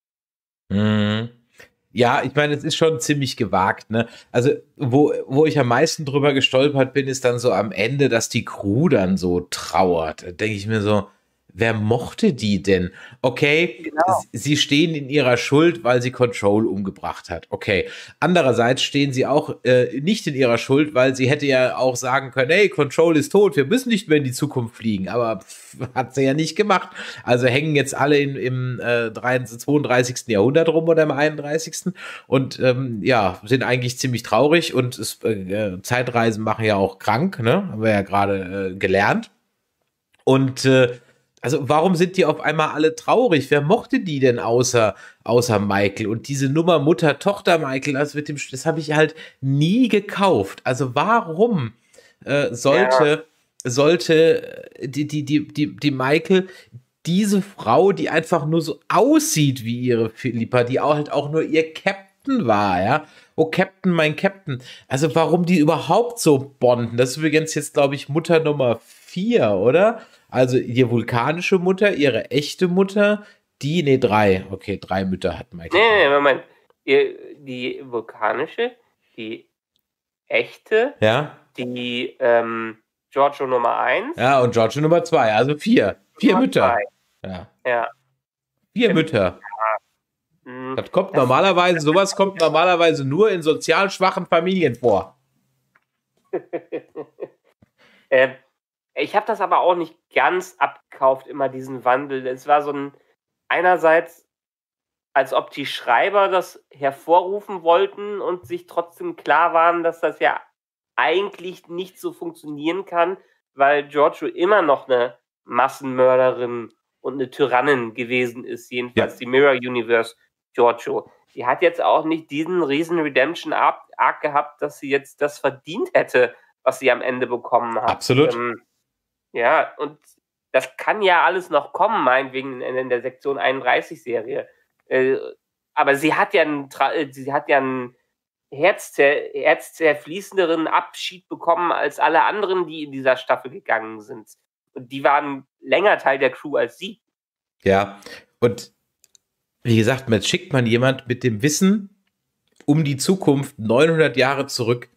[SPEAKER 2] Mhm. Ja, ich meine, es ist schon ziemlich gewagt, ne? Also, wo, wo ich am meisten drüber gestolpert bin, ist dann so am Ende, dass die Crew dann so trauert. Da denke ich mir so, wer mochte die denn? Okay, genau. Sie stehen in ihrer Schuld, weil sie Control umgebracht hat. Okay. Andererseits stehen sie auch äh, nicht in ihrer Schuld, weil sie hätte ja auch sagen können, hey, Control ist tot, wir müssen nicht mehr in die Zukunft fliegen. Aber pff, hat sie ja nicht gemacht. Also hängen jetzt alle in, im äh, zweiunddreißigsten Jahrhundert rum oder im einunddreißigsten Und ähm, ja, sind eigentlich ziemlich traurig und es, äh, Zeitreisen machen ja auch krank, ne? Haben wir ja gerade äh, gelernt. Und äh, also warum sind die auf einmal alle traurig? Wer mochte die denn außer, außer Michael? Und diese Nummer Mutter-Tochter-Michael, das, mit dem, das habe ich halt nie gekauft. Also warum äh, sollte, ja. sollte die, die, die, die, die Michael diese Frau, die einfach nur so aussieht wie ihre Philippa, die auch halt auch nur ihr Captain war, ja? Oh, Captain, mein Captain. Also warum die überhaupt so bonden? Das ist übrigens jetzt, glaube ich, Mutter Nummer vier, oder? Also ihre vulkanische Mutter, ihre echte Mutter, die, nee, drei. Okay, drei Mütter hat Michael.
[SPEAKER 3] Nee, nee, Moment. Die vulkanische, die echte,
[SPEAKER 2] ja.
[SPEAKER 3] die ähm, Giorgio Nummer eins.
[SPEAKER 2] Ja, und Giorgio Nummer zwei, also vier. Vier
[SPEAKER 3] Nummer
[SPEAKER 2] Mütter.
[SPEAKER 3] Zwei.
[SPEAKER 2] Ja.
[SPEAKER 3] ja.
[SPEAKER 2] Vier Mütter. Das kommt das normalerweise, sowas kommt normalerweise nur in sozial schwachen Familien vor.
[SPEAKER 3] äh, ich habe das aber auch nicht ganz abgekauft, immer diesen Wandel. Es war so ein, einerseits, als ob die Schreiber das hervorrufen wollten und sich trotzdem klar waren, dass das ja eigentlich nicht so funktionieren kann, weil Giorgio immer noch eine Massenmörderin und eine Tyrannin gewesen ist, jedenfalls ja. Die Mirror Universe Giorgio. Die hat jetzt auch nicht diesen riesen Redemption-Arc gehabt, dass sie jetzt das verdient hätte, was sie am Ende bekommen hat.
[SPEAKER 2] Absolut.
[SPEAKER 3] Ähm, ja, und das kann ja alles noch kommen, meinetwegen in, in der Sektion einunddreißig-Serie. Äh, aber sie hat ja einen, sie hat ja einen Herzzerr- herzzerfließenderen Abschied bekommen als alle anderen, die in dieser Staffel gegangen sind. Und die waren länger Teil der Crew als sie.
[SPEAKER 2] Ja, und wie gesagt, jetzt schickt man jemand mit dem Wissen um die Zukunft neunhundert Jahre zurück.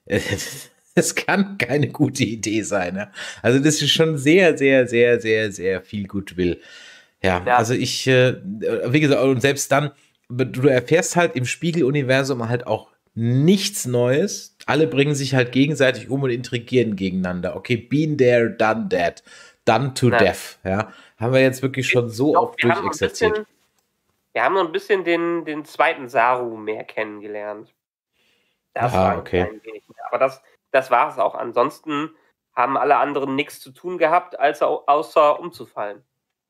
[SPEAKER 2] Es kann keine gute Idee sein. Ne? Also das ist schon sehr, sehr, sehr, sehr, sehr viel Goodwill. Ja, ja. Also ich, äh, wie gesagt, und selbst dann, du erfährst halt im Spiegeluniversum halt auch nichts Neues. Alle bringen sich halt gegenseitig um und intrigieren gegeneinander. Okay, been there, done that. Done to ja. death. Ja, haben wir jetzt wirklich schon so
[SPEAKER 3] Doch,
[SPEAKER 2] oft durchexerziert.
[SPEAKER 3] Wir haben noch ein bisschen den, den zweiten Saru mehr kennengelernt. Das
[SPEAKER 2] ah,
[SPEAKER 3] war
[SPEAKER 2] okay.
[SPEAKER 3] ein wenig mehr. Aber das, das war es auch. Ansonsten haben alle anderen nichts zu tun gehabt, als außer umzufallen.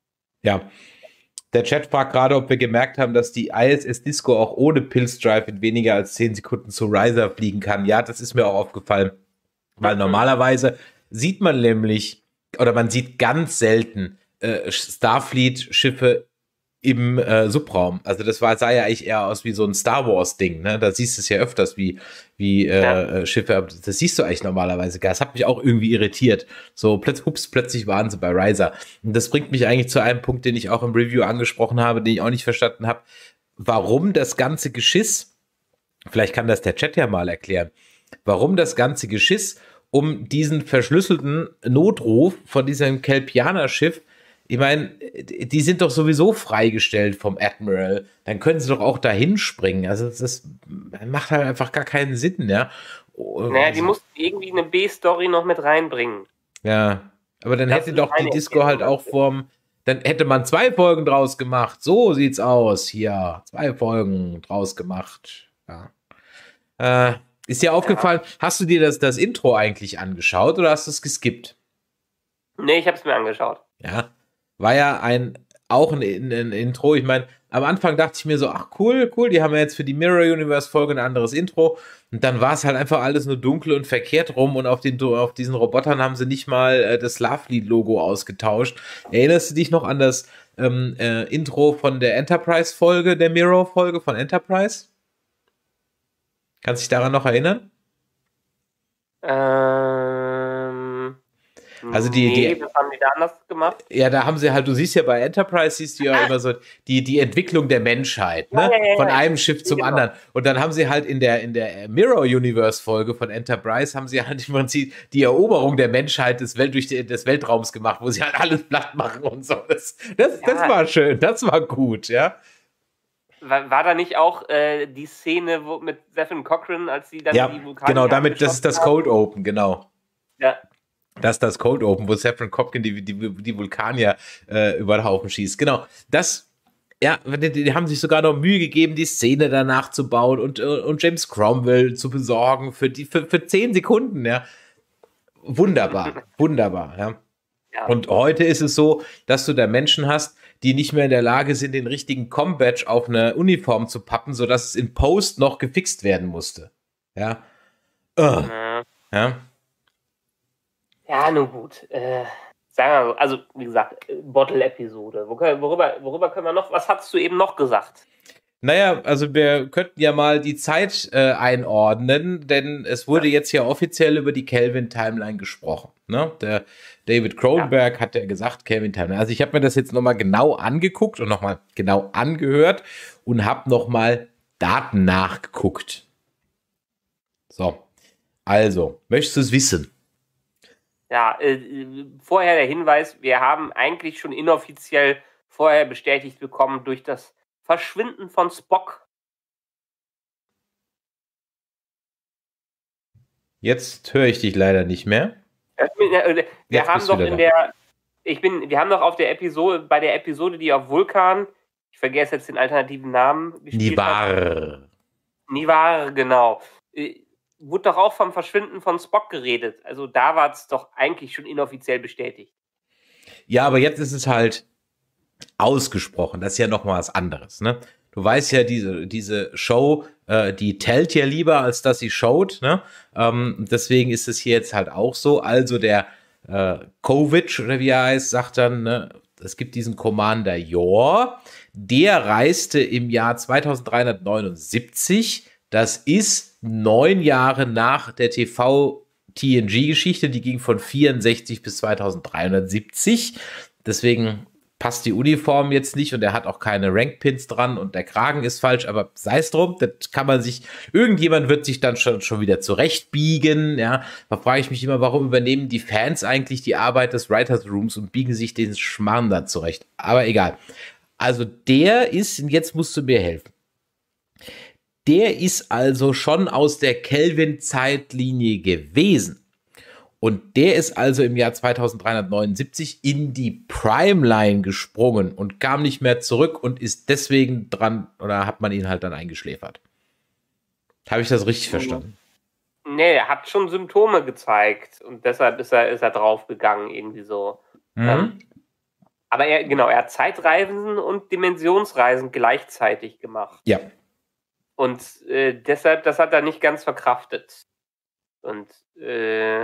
[SPEAKER 2] Ja. Der Chat fragt gerade, ob wir gemerkt haben, dass die I S S Disco auch ohne Pillsdrive in weniger als zehn Sekunden zu Riser fliegen kann. Ja, das ist mir auch aufgefallen. Weil normalerweise sieht man nämlich, oder man sieht ganz selten äh, Starfleet-Schiffe im äh, Subraum. Also das war, sah ja eigentlich eher aus wie so ein Star Wars-Ding. Ne? Da siehst du es ja öfters wie, wie äh, ja. Schiffe. Das siehst du eigentlich normalerweise gar. Das hat mich auch irgendwie irritiert. So plötzlich, hups, plötzlich waren sie bei Riser. Und das bringt mich eigentlich zu einem Punkt, den ich auch im Review angesprochen habe, den ich auch nicht verstanden habe. Warum das ganze Geschiss, vielleicht kann das der Chat ja mal erklären, warum das ganze Geschiss um diesen verschlüsselten Notruf von diesem Kelpianer-Schiff, ich meine, die sind doch sowieso freigestellt vom Admiral. Dann können sie doch auch dahin springen. Also das, das macht halt einfach gar keinen Sinn, ja.
[SPEAKER 3] Naja, die mussten irgendwie eine B-Story noch mit reinbringen.
[SPEAKER 2] Ja, aber dann das hätte doch die Disco halt auch vorm... Dann hätte man zwei Folgen draus gemacht. So sieht's aus hier. Zwei Folgen draus gemacht. Ja. Äh, ist dir aufgefallen, ja. Hast du dir das, das Intro eigentlich angeschaut oder hast du es geskippt?
[SPEAKER 3] Nee, ich habe es mir angeschaut.
[SPEAKER 2] Ja. War ja ein, auch ein, ein Intro. Ich meine, am Anfang dachte ich mir so, ach cool, cool, die haben ja jetzt für die Mirror Universe Folge ein anderes Intro. Und dann war es halt einfach alles nur dunkel und verkehrt rum und auf, den, auf diesen Robotern haben sie nicht mal äh, das Lovely-Logo ausgetauscht. Erinnerst du dich noch an das ähm, äh, Intro von der Enterprise-Folge, der Mirror-Folge von Enterprise? Kannst du dich daran noch erinnern?
[SPEAKER 3] Ähm...
[SPEAKER 2] Also die,
[SPEAKER 3] nee,
[SPEAKER 2] die,
[SPEAKER 3] das haben die da anders gemacht.
[SPEAKER 2] Ja, da haben sie halt, du siehst ja bei Enterprise, siehst du ja ah. immer so die, die Entwicklung der Menschheit, ne?
[SPEAKER 3] Ja, ja, ja,
[SPEAKER 2] von
[SPEAKER 3] ja.
[SPEAKER 2] einem Schiff zum
[SPEAKER 3] genau.
[SPEAKER 2] anderen. Und dann haben sie halt in der, in der Mirror Universe Folge von Enterprise, haben sie halt im Prinzip die Eroberung der Menschheit des, Welt, durch die, des Weltraums gemacht, wo sie halt alles platt machen und so. Das, das, ja. das war schön, das war gut, ja.
[SPEAKER 3] War, war da nicht auch äh, die Szene wo, mit Zephyr Cochrane, als sie dann
[SPEAKER 2] ja,
[SPEAKER 3] die Vulkanier
[SPEAKER 2] genau, damit, das ist das Cold Open, genau.
[SPEAKER 3] Ja.
[SPEAKER 2] Das ist das Cold Open, wo Zephyr Cochrane die, die, die Vulkanier äh, über den Haufen schießt. Genau, das, ja, die, die haben sich sogar noch Mühe gegeben, die Szene danach zu bauen und, und James Cromwell zu besorgen für, die, für, für zehn Sekunden, ja. Wunderbar, wunderbar, ja. ja. Und heute ist es so, dass du da Menschen hast, die nicht mehr in der Lage sind, den richtigen Com-Badge auf eine Uniform zu pappen, sodass es in Post noch gefixt werden musste. Ja. Uh.
[SPEAKER 3] Ja.
[SPEAKER 2] Ja.
[SPEAKER 3] Ja, nun gut. Äh, sagen wir mal so, also wie gesagt, Bottle-Episode. Worüber, worüber können wir noch, was hast du eben noch gesagt?
[SPEAKER 2] Naja, also wir könnten ja mal die Zeit äh, einordnen, denn es wurde ja. jetzt ja offiziell über die Kelvin-Timeline gesprochen. Ne? Der David Cronenberg ja. hat ja gesagt, Kelvin-Timeline. Also ich habe mir das jetzt nochmal genau angeguckt und nochmal genau angehört und habe nochmal Daten nachgeguckt. So, also, möchtest du es wissen?
[SPEAKER 3] Ja, äh, vorher der Hinweis, wir haben eigentlich schon inoffiziell vorher bestätigt bekommen durch das Verschwinden von Spock.
[SPEAKER 2] Jetzt höre ich dich leider nicht mehr.
[SPEAKER 3] Wir
[SPEAKER 2] Jetzt
[SPEAKER 3] haben
[SPEAKER 2] bist du
[SPEAKER 3] doch
[SPEAKER 2] wieder
[SPEAKER 3] in
[SPEAKER 2] da.
[SPEAKER 3] der, ich bin, wir haben doch auf der Episode, bei der Episode, die auf Vulkan, ich vergesse jetzt den alternativen Namen, gespielt hat.
[SPEAKER 2] Nivar.
[SPEAKER 3] Nivar, genau. Äh, Wurde doch auch vom Verschwinden von Spock geredet. Also da war es doch eigentlich schon inoffiziell bestätigt.
[SPEAKER 2] Ja, aber jetzt ist es halt ausgesprochen. Das ist ja noch mal was anderes, ne? Du weißt ja, diese, diese Show, äh, die tellt ja lieber, als dass sie showt, ne? Ähm, deswegen ist es hier jetzt halt auch so. Also der äh, Kovic, oder wie er heißt, sagt dann, ne, es gibt diesen Commander Yor, der reiste im Jahr zweitausenddreihundertneunundsiebzig. Das ist neun Jahre nach der T V-T N G-Geschichte, die ging von vierundsechzig bis zweitausenddreihundertsiebzig. Deswegen passt die Uniform jetzt nicht und er hat auch keine Rankpins dran und der Kragen ist falsch, aber sei es drum, das kann man sich, irgendjemand wird sich dann schon, schon wieder zurechtbiegen, ja. Da frage ich mich immer, warum übernehmen die Fans eigentlich die Arbeit des Writers Rooms und biegen sich den Schmarrn da zurecht. Aber egal. Also der ist, und jetzt musst du mir helfen. Der ist also schon aus der Kelvin-Zeitlinie gewesen. Und der ist also im Jahr zweitausenddreihundertneunundsiebzig in die Primeline gesprungen und kam nicht mehr zurück und ist deswegen dran, oder hat man ihn halt dann eingeschläfert? Habe ich das richtig verstanden?
[SPEAKER 3] Nee, er hat schon Symptome gezeigt und deshalb ist er, ist er draufgegangen, irgendwie so.
[SPEAKER 2] Mhm.
[SPEAKER 3] Ähm, aber er, genau, er hat Zeitreisen und Dimensionsreisen gleichzeitig gemacht.
[SPEAKER 2] Ja.
[SPEAKER 3] Und äh, deshalb, das hat er nicht ganz verkraftet. Und, äh,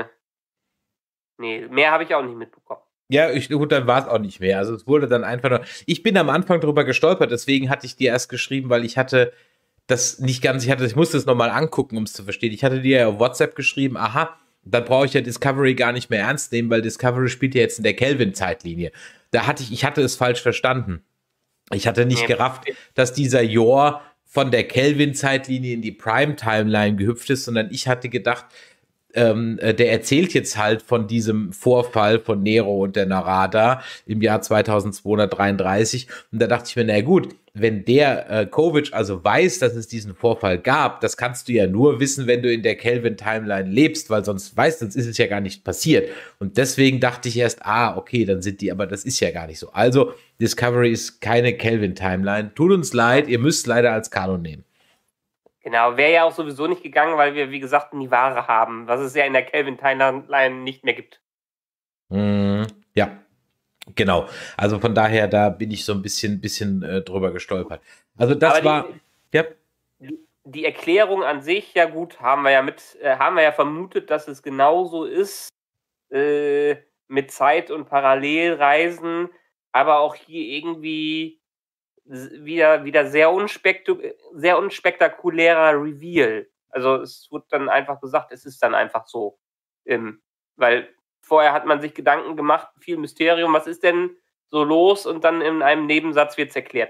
[SPEAKER 3] nee, mehr habe ich auch nicht mitbekommen.
[SPEAKER 2] Ja, ich, gut, dann war es auch nicht mehr. Also es wurde dann einfach nur, ich bin am Anfang drüber gestolpert, deswegen hatte ich dir erst geschrieben, weil ich hatte das nicht ganz, ich hatte, ich musste es nochmal angucken, um es zu verstehen. Ich hatte dir ja auf WhatsApp geschrieben, aha, dann brauche ich ja Discovery gar nicht mehr ernst nehmen, weil Discovery spielt ja jetzt in der Kelvin-Zeitlinie. Da hatte ich, ich hatte es falsch verstanden. Ich hatte nicht
[SPEAKER 3] Nee.
[SPEAKER 2] gerafft, dass dieser Yor von der Kelvin-Zeitlinie in die Prime-Timeline gehüpft ist, sondern ich hatte gedacht, ähm, der erzählt jetzt halt von diesem Vorfall von Nero und der Narada im Jahr zweitausendzweihundertdreiunddreißig. Und da dachte ich mir, na gut, wenn der äh, Kovic also weiß, dass es diesen Vorfall gab, das kannst du ja nur wissen, wenn du in der Kelvin-Timeline lebst, weil sonst weißt, sonst ist es ja gar nicht passiert. Und deswegen dachte ich erst, ah, okay, dann sind die, aber das ist ja gar nicht so. Also, Discovery ist keine Kelvin-Timeline. Tut uns leid, ihr müsst leider als Kanon nehmen.
[SPEAKER 3] Genau, wäre ja auch sowieso nicht gegangen, weil wir, wie gesagt, nie Ware haben, was es ja in der Kelvin-Timeline nicht mehr gibt.
[SPEAKER 2] Mm, ja, genau. Also von daher, da bin ich so ein bisschen, bisschen äh, drüber gestolpert. Also das
[SPEAKER 3] Aber die-
[SPEAKER 2] war, ja,
[SPEAKER 3] Die, die Erklärung an sich, ja gut, haben wir ja mit, äh, haben wir ja vermutet, dass es genauso ist, äh, mit Zeit- und Parallelreisen, aber auch hier irgendwie s- wieder, wieder sehr, unspektu sehr unspektakulärer Reveal. Also es wird dann einfach gesagt, es ist dann einfach so. Ähm, weil vorher hat man sich Gedanken gemacht, viel Mysterium, was ist denn so los? Und dann in einem Nebensatz wird es erklärt.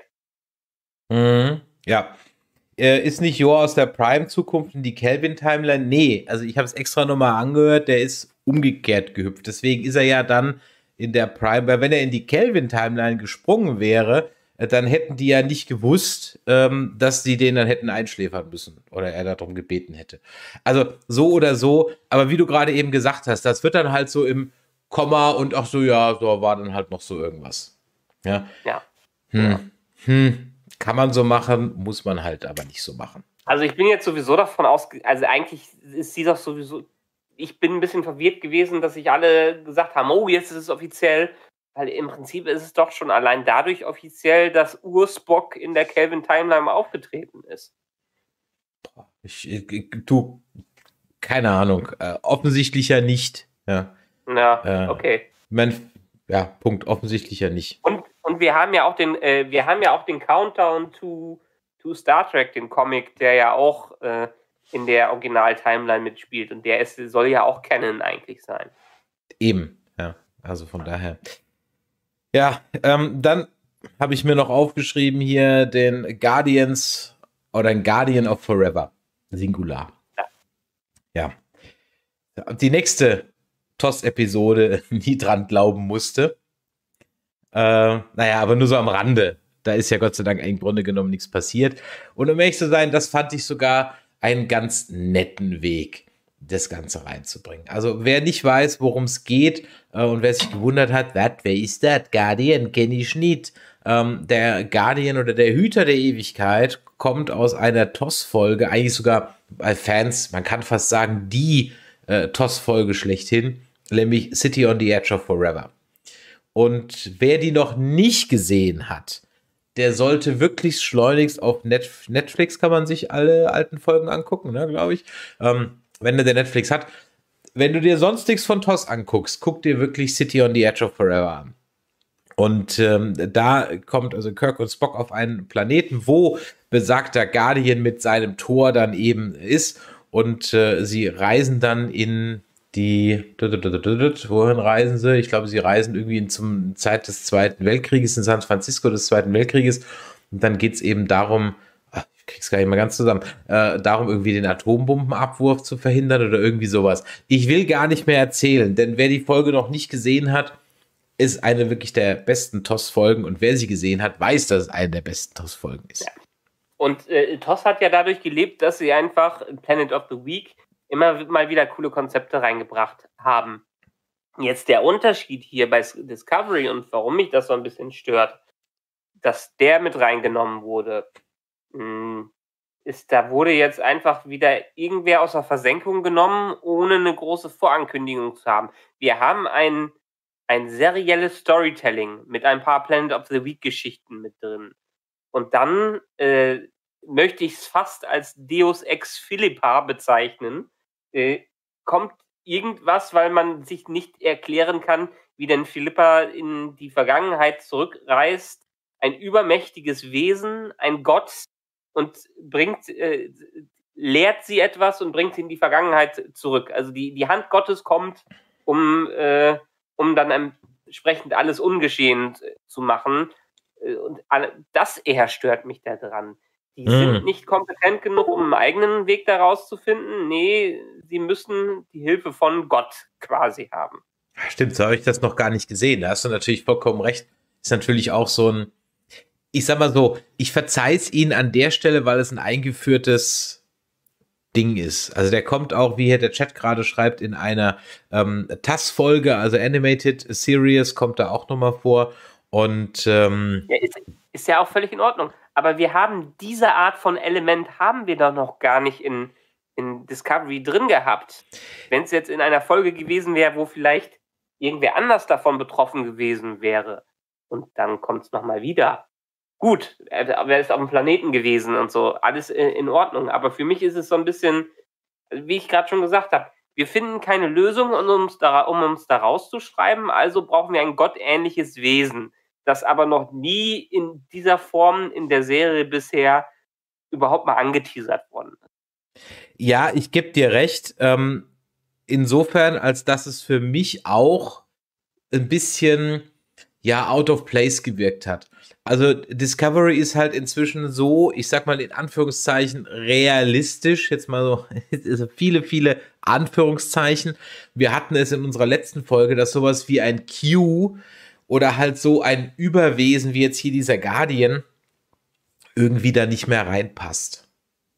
[SPEAKER 2] mhm, ja. Äh, ist nicht Yor aus der Prime-Zukunft in die Kelvin-Timeline? Nee, also ich habe es extra nochmal angehört, der ist umgekehrt gehüpft. Deswegen ist er ja dann in der Prime, weil wenn er in die Kelvin-Timeline gesprungen wäre, äh, dann hätten die ja nicht gewusst, ähm, dass die den dann hätten einschläfern müssen oder er darum gebeten hätte. Also so oder so, aber wie du gerade eben gesagt hast, das wird dann halt so im Komma und ach so, ja, so war dann halt noch so irgendwas. Ja.
[SPEAKER 3] Ja.
[SPEAKER 2] Hm.
[SPEAKER 3] Ja.
[SPEAKER 2] Hm. Kann man so machen, muss man halt aber nicht so machen.
[SPEAKER 3] Also ich bin jetzt sowieso davon ausge... Also eigentlich ist sie doch sowieso... Ich bin ein bisschen verwirrt gewesen, dass sich alle gesagt haben, oh, jetzt ist es offiziell. Weil im Prinzip ist es doch schon allein dadurch offiziell, dass Ur-Spock in der Kelvin-Timeline aufgetreten ist.
[SPEAKER 2] Ich, ich, ich du, keine Ahnung. Äh, offensichtlich ja nicht. Ja.
[SPEAKER 3] Ja,
[SPEAKER 2] Äh,
[SPEAKER 3] okay.
[SPEAKER 2] Ich mein, ja, Punkt. Offensichtlich ja nicht.
[SPEAKER 3] Und, und wir haben ja auch den, äh, wir haben ja auch den Countdown to, to Star Trek, den Comic, der ja auch äh, in der Original-Timeline mitspielt. Und der ist, soll ja auch Canon eigentlich sein.
[SPEAKER 2] Eben. Ja, also von daher. Ja, ähm, dann habe ich mir noch aufgeschrieben hier den Guardians oder ein Guardian of Forever. Singular. Ja. Ja. Die nächste T O S-Episode nie dran glauben musste. Äh, naja, aber nur so am Rande. Da ist ja Gott sei Dank im Grunde genommen nichts passiert. Und um ehrlich zu sein, das fand ich sogar einen ganz netten Weg, das Ganze reinzubringen. Also wer nicht weiß, worum es geht äh, und wer sich gewundert hat, wat, wer ist das? Guardian kenne ich nicht. Ähm, der Guardian oder der Hüter der Ewigkeit kommt aus einer T O S-Folge, eigentlich sogar bei Fans, man kann fast sagen, die äh, T O S-Folge schlechthin, nämlich City on the Edge of Forever. Und wer die noch nicht gesehen hat, der sollte wirklich schleunigst auf Net- Netflix, kann man sich alle alten Folgen angucken, ne, glaube ich. Ähm, wenn der Netflix hat. Wenn du dir sonst nichts von T O S anguckst, guck dir wirklich City on the Edge of Forever an. Und ähm, da kommt also Kirk und Spock auf einen Planeten, wo besagter Guardian mit seinem Tor dann eben ist. Und äh, sie reisen dann in die, wohin reisen sie? Ich glaube, sie reisen irgendwie in zum Zeit des Zweiten Weltkrieges in San Francisco des Zweiten Weltkrieges. Und dann geht es eben darum, ach, ich krieg's gar nicht mal ganz zusammen, äh, darum irgendwie den Atombombenabwurf zu verhindern oder irgendwie sowas. Ich will gar nicht mehr erzählen, denn wer die Folge noch nicht gesehen hat, ist eine wirklich der besten T O S-Folgen. Und wer sie gesehen hat, weiß, dass es eine der besten T O S-Folgen ist.
[SPEAKER 3] Ja. Und äh, T O S hat ja dadurch gelebt, dass sie einfach Planet of the Week immer mal wieder coole Konzepte reingebracht haben. Jetzt der Unterschied hier bei Discovery und warum mich das so ein bisschen stört, dass der mit reingenommen wurde, ist, da wurde jetzt einfach wieder irgendwer aus der Versenkung genommen, ohne eine große Vorankündigung zu haben. Wir haben ein, ein serielles Storytelling mit ein paar Planet of the Week Geschichten mit drin. Und dann äh, möchte ich es fast als Deus Ex Philippa bezeichnen, äh, kommt irgendwas, weil man sich nicht erklären kann, wie denn Philippa in die Vergangenheit zurückreist, ein übermächtiges Wesen, ein Gott, und bringt, äh, lehrt sie etwas und bringt sie in die Vergangenheit zurück. Also die, die Hand Gottes kommt, um, äh, um dann entsprechend alles ungeschehen zu machen. Und das eher stört mich da dran. Die mhm. sind nicht kompetent genug, um einen eigenen Weg daraus zu finden. Nee, sie müssen die Hilfe von Gott quasi haben.
[SPEAKER 2] Stimmt, so habe ich das noch gar nicht gesehen. Da hast du natürlich vollkommen recht. Ist natürlich auch so ein, ich sag mal so, ich verzeih es ihnen an der Stelle, weil es ein eingeführtes Ding ist. Also der kommt auch, wie hier der Chat gerade schreibt, in einer ähm, T A S-Folge, also Animated Series, kommt da auch nochmal vor. Und ähm,
[SPEAKER 3] ja, ist, ist ja auch völlig in Ordnung. Aber wir haben diese Art von Element haben wir doch noch gar nicht in, in Discovery drin gehabt. Wenn es jetzt in einer Folge gewesen wäre, wo vielleicht irgendwer anders davon betroffen gewesen wäre, und dann kommt es nochmal wieder. Gut, er ist auf dem Planeten gewesen und so, alles in Ordnung. Aber für mich ist es so ein bisschen, wie ich gerade schon gesagt habe, wir finden keine Lösung, um uns, da, um uns da rauszuschreiben, also brauchen wir ein gottähnliches Wesen, das aber noch nie in dieser Form in der Serie bisher überhaupt mal angeteasert worden ist.
[SPEAKER 2] Ja, ich gebe dir recht. Ähm, insofern, als dass es für mich auch ein bisschen ja out of place gewirkt hat. Also Discovery ist halt inzwischen so, ich sag mal in Anführungszeichen, realistisch, jetzt mal so also viele, viele Anführungszeichen. Wir hatten es in unserer letzten Folge, dass sowas wie ein Q oder halt so ein Überwesen wie jetzt hier dieser Guardian irgendwie da nicht mehr reinpasst.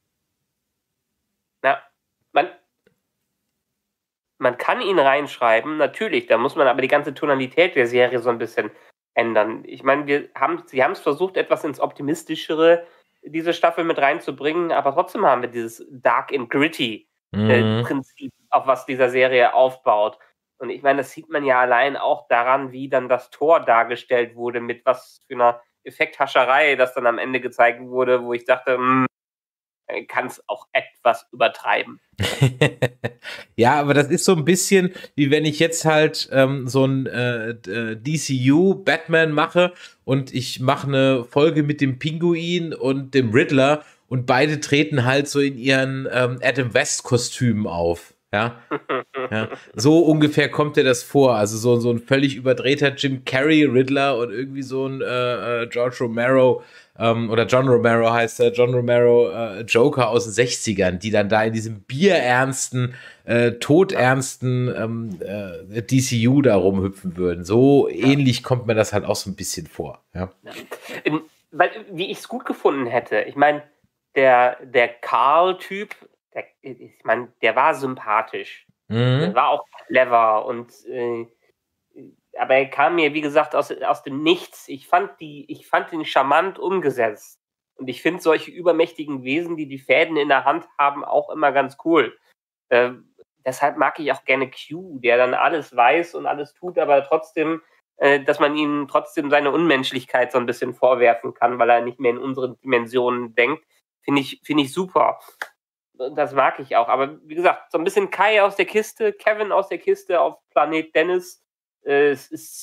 [SPEAKER 3] Na, man, man kann ihn reinschreiben, natürlich, da muss man aber die ganze Tonalität der Serie so ein bisschen ändern. Ich meine, wir haben, sie haben es versucht, etwas ins Optimistischere diese Staffel mit reinzubringen, aber trotzdem haben wir dieses Dark and Gritty mhm. äh, Prinzip, auf was dieser Serie aufbaut. Und ich meine, das sieht man ja allein auch daran, wie dann das Tor dargestellt wurde, mit was für einer Effekthascherei das dann am Ende gezeigt wurde, wo ich dachte, mh, kann es auch etwas übertreiben.
[SPEAKER 2] Ja, aber das ist so ein bisschen, wie wenn ich jetzt halt ähm, so ein äh, D C U-Batman mache und ich mache eine Folge mit dem Pinguin und dem Riddler und beide treten halt so in ihren ähm, Adam West-Kostümen auf. Ja? Ja, so ungefähr kommt dir das vor. Also so, so ein völlig überdrehter Jim Carrey Riddler und irgendwie so ein äh, George Romero ähm, oder John Romero heißt er, John Romero äh, Joker aus den sechzigern, die dann da in diesem bierernsten, äh, todernsten ähm, äh, D C U da rumhüpfen würden. So ja. Ähnlich kommt mir das halt auch so ein bisschen vor. Ja.
[SPEAKER 3] Ja. weil, wie ich es gut gefunden hätte. Ich meine, der, der Carl-Typ, der, ich meine, der war sympathisch.
[SPEAKER 2] Mhm.
[SPEAKER 3] Der war auch clever und äh, aber er kam mir, wie gesagt, aus, aus dem Nichts. Ich fand, die, ich fand ihn charmant umgesetzt. Und ich finde solche übermächtigen Wesen, die die Fäden in der Hand haben, auch immer ganz cool. Äh, deshalb mag ich auch gerne Q, der dann alles weiß und alles tut, aber trotzdem, äh, dass man ihm trotzdem seine Unmenschlichkeit so ein bisschen vorwerfen kann, weil er nicht mehr in unseren Dimensionen denkt. Finde ich, finde ich super. Das mag ich auch. Aber wie gesagt, so ein bisschen Kai aus der Kiste, Kevin aus der Kiste auf Planet Dennis. Äh, es ist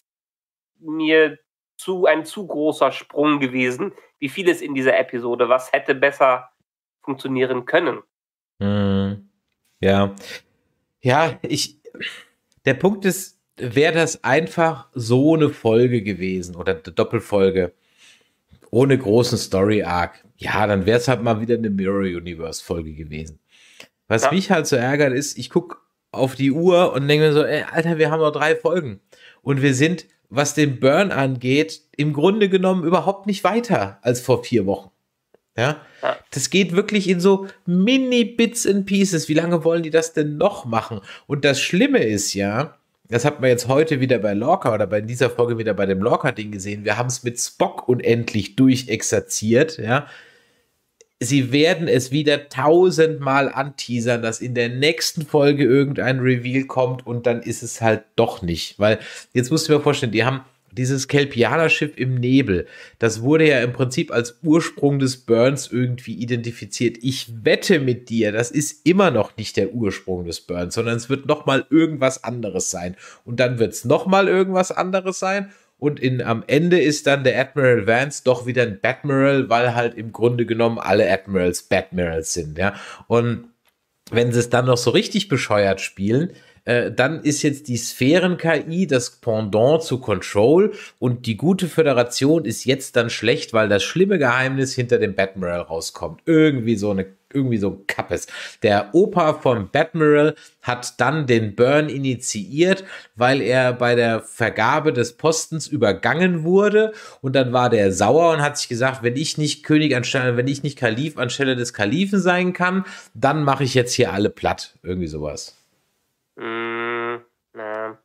[SPEAKER 3] mir zu ein zu großer Sprung gewesen, wie vieles in dieser Episode. Was hätte besser funktionieren können?
[SPEAKER 2] Hm. Ja. Ja, ich. Der Punkt ist, wäre das einfach so eine Folge gewesen oder eine Doppelfolge ohne großen Story-Arc, ja, dann wäre es halt mal wieder eine Mirror-Universe-Folge gewesen. Was
[SPEAKER 3] Ja.
[SPEAKER 2] mich halt so ärgert ist, ich gucke auf die Uhr und denke mir so, ey, Alter, wir haben noch drei Folgen. Und wir sind, was den Burn angeht, im Grunde genommen überhaupt nicht weiter als vor vier Wochen. Ja,
[SPEAKER 3] Ja.
[SPEAKER 2] das geht wirklich in so Mini-Bits and Pieces. Wie lange wollen die das denn noch machen? Und das Schlimme ist ja, das hat man jetzt heute wieder bei Lorca oder bei dieser Folge wieder bei dem Lorca-Ding gesehen, wir haben es mit Spock unendlich durchexerziert, ja. Sie werden es wieder tausendmal anteasern, dass in der nächsten Folge irgendein Reveal kommt und dann ist es halt doch nicht. Weil, jetzt musst du dir mal vorstellen, die haben dieses Kelpianer-Schiff im Nebel, das wurde ja im Prinzip als Ursprung des Burns irgendwie identifiziert. Ich wette mit dir, das ist immer noch nicht der Ursprung des Burns, sondern es wird noch mal irgendwas anderes sein. Und dann wird es noch mal irgendwas anderes sein. Und in, am Ende ist dann der Admiral Vance doch wieder ein Batmiral, weil halt im Grunde genommen alle Admirals Batmirals sind. Ja? Und wenn sie es dann noch so richtig bescheuert spielen, äh, dann ist jetzt die Sphären-K I das Pendant zu Control und die gute Föderation ist jetzt dann schlecht, weil das schlimme Geheimnis hinter dem Batmiral rauskommt. Irgendwie so eine irgendwie so ein Kappes. Der Opa vom Batmiral hat dann den Burn initiiert, weil er bei der Vergabe des Postens übergangen wurde und dann war der sauer und hat sich gesagt, wenn ich nicht König anstelle, wenn ich nicht Kalif anstelle des Kalifen sein kann, dann mache ich jetzt hier alle platt. Irgendwie sowas.
[SPEAKER 3] Mm, na.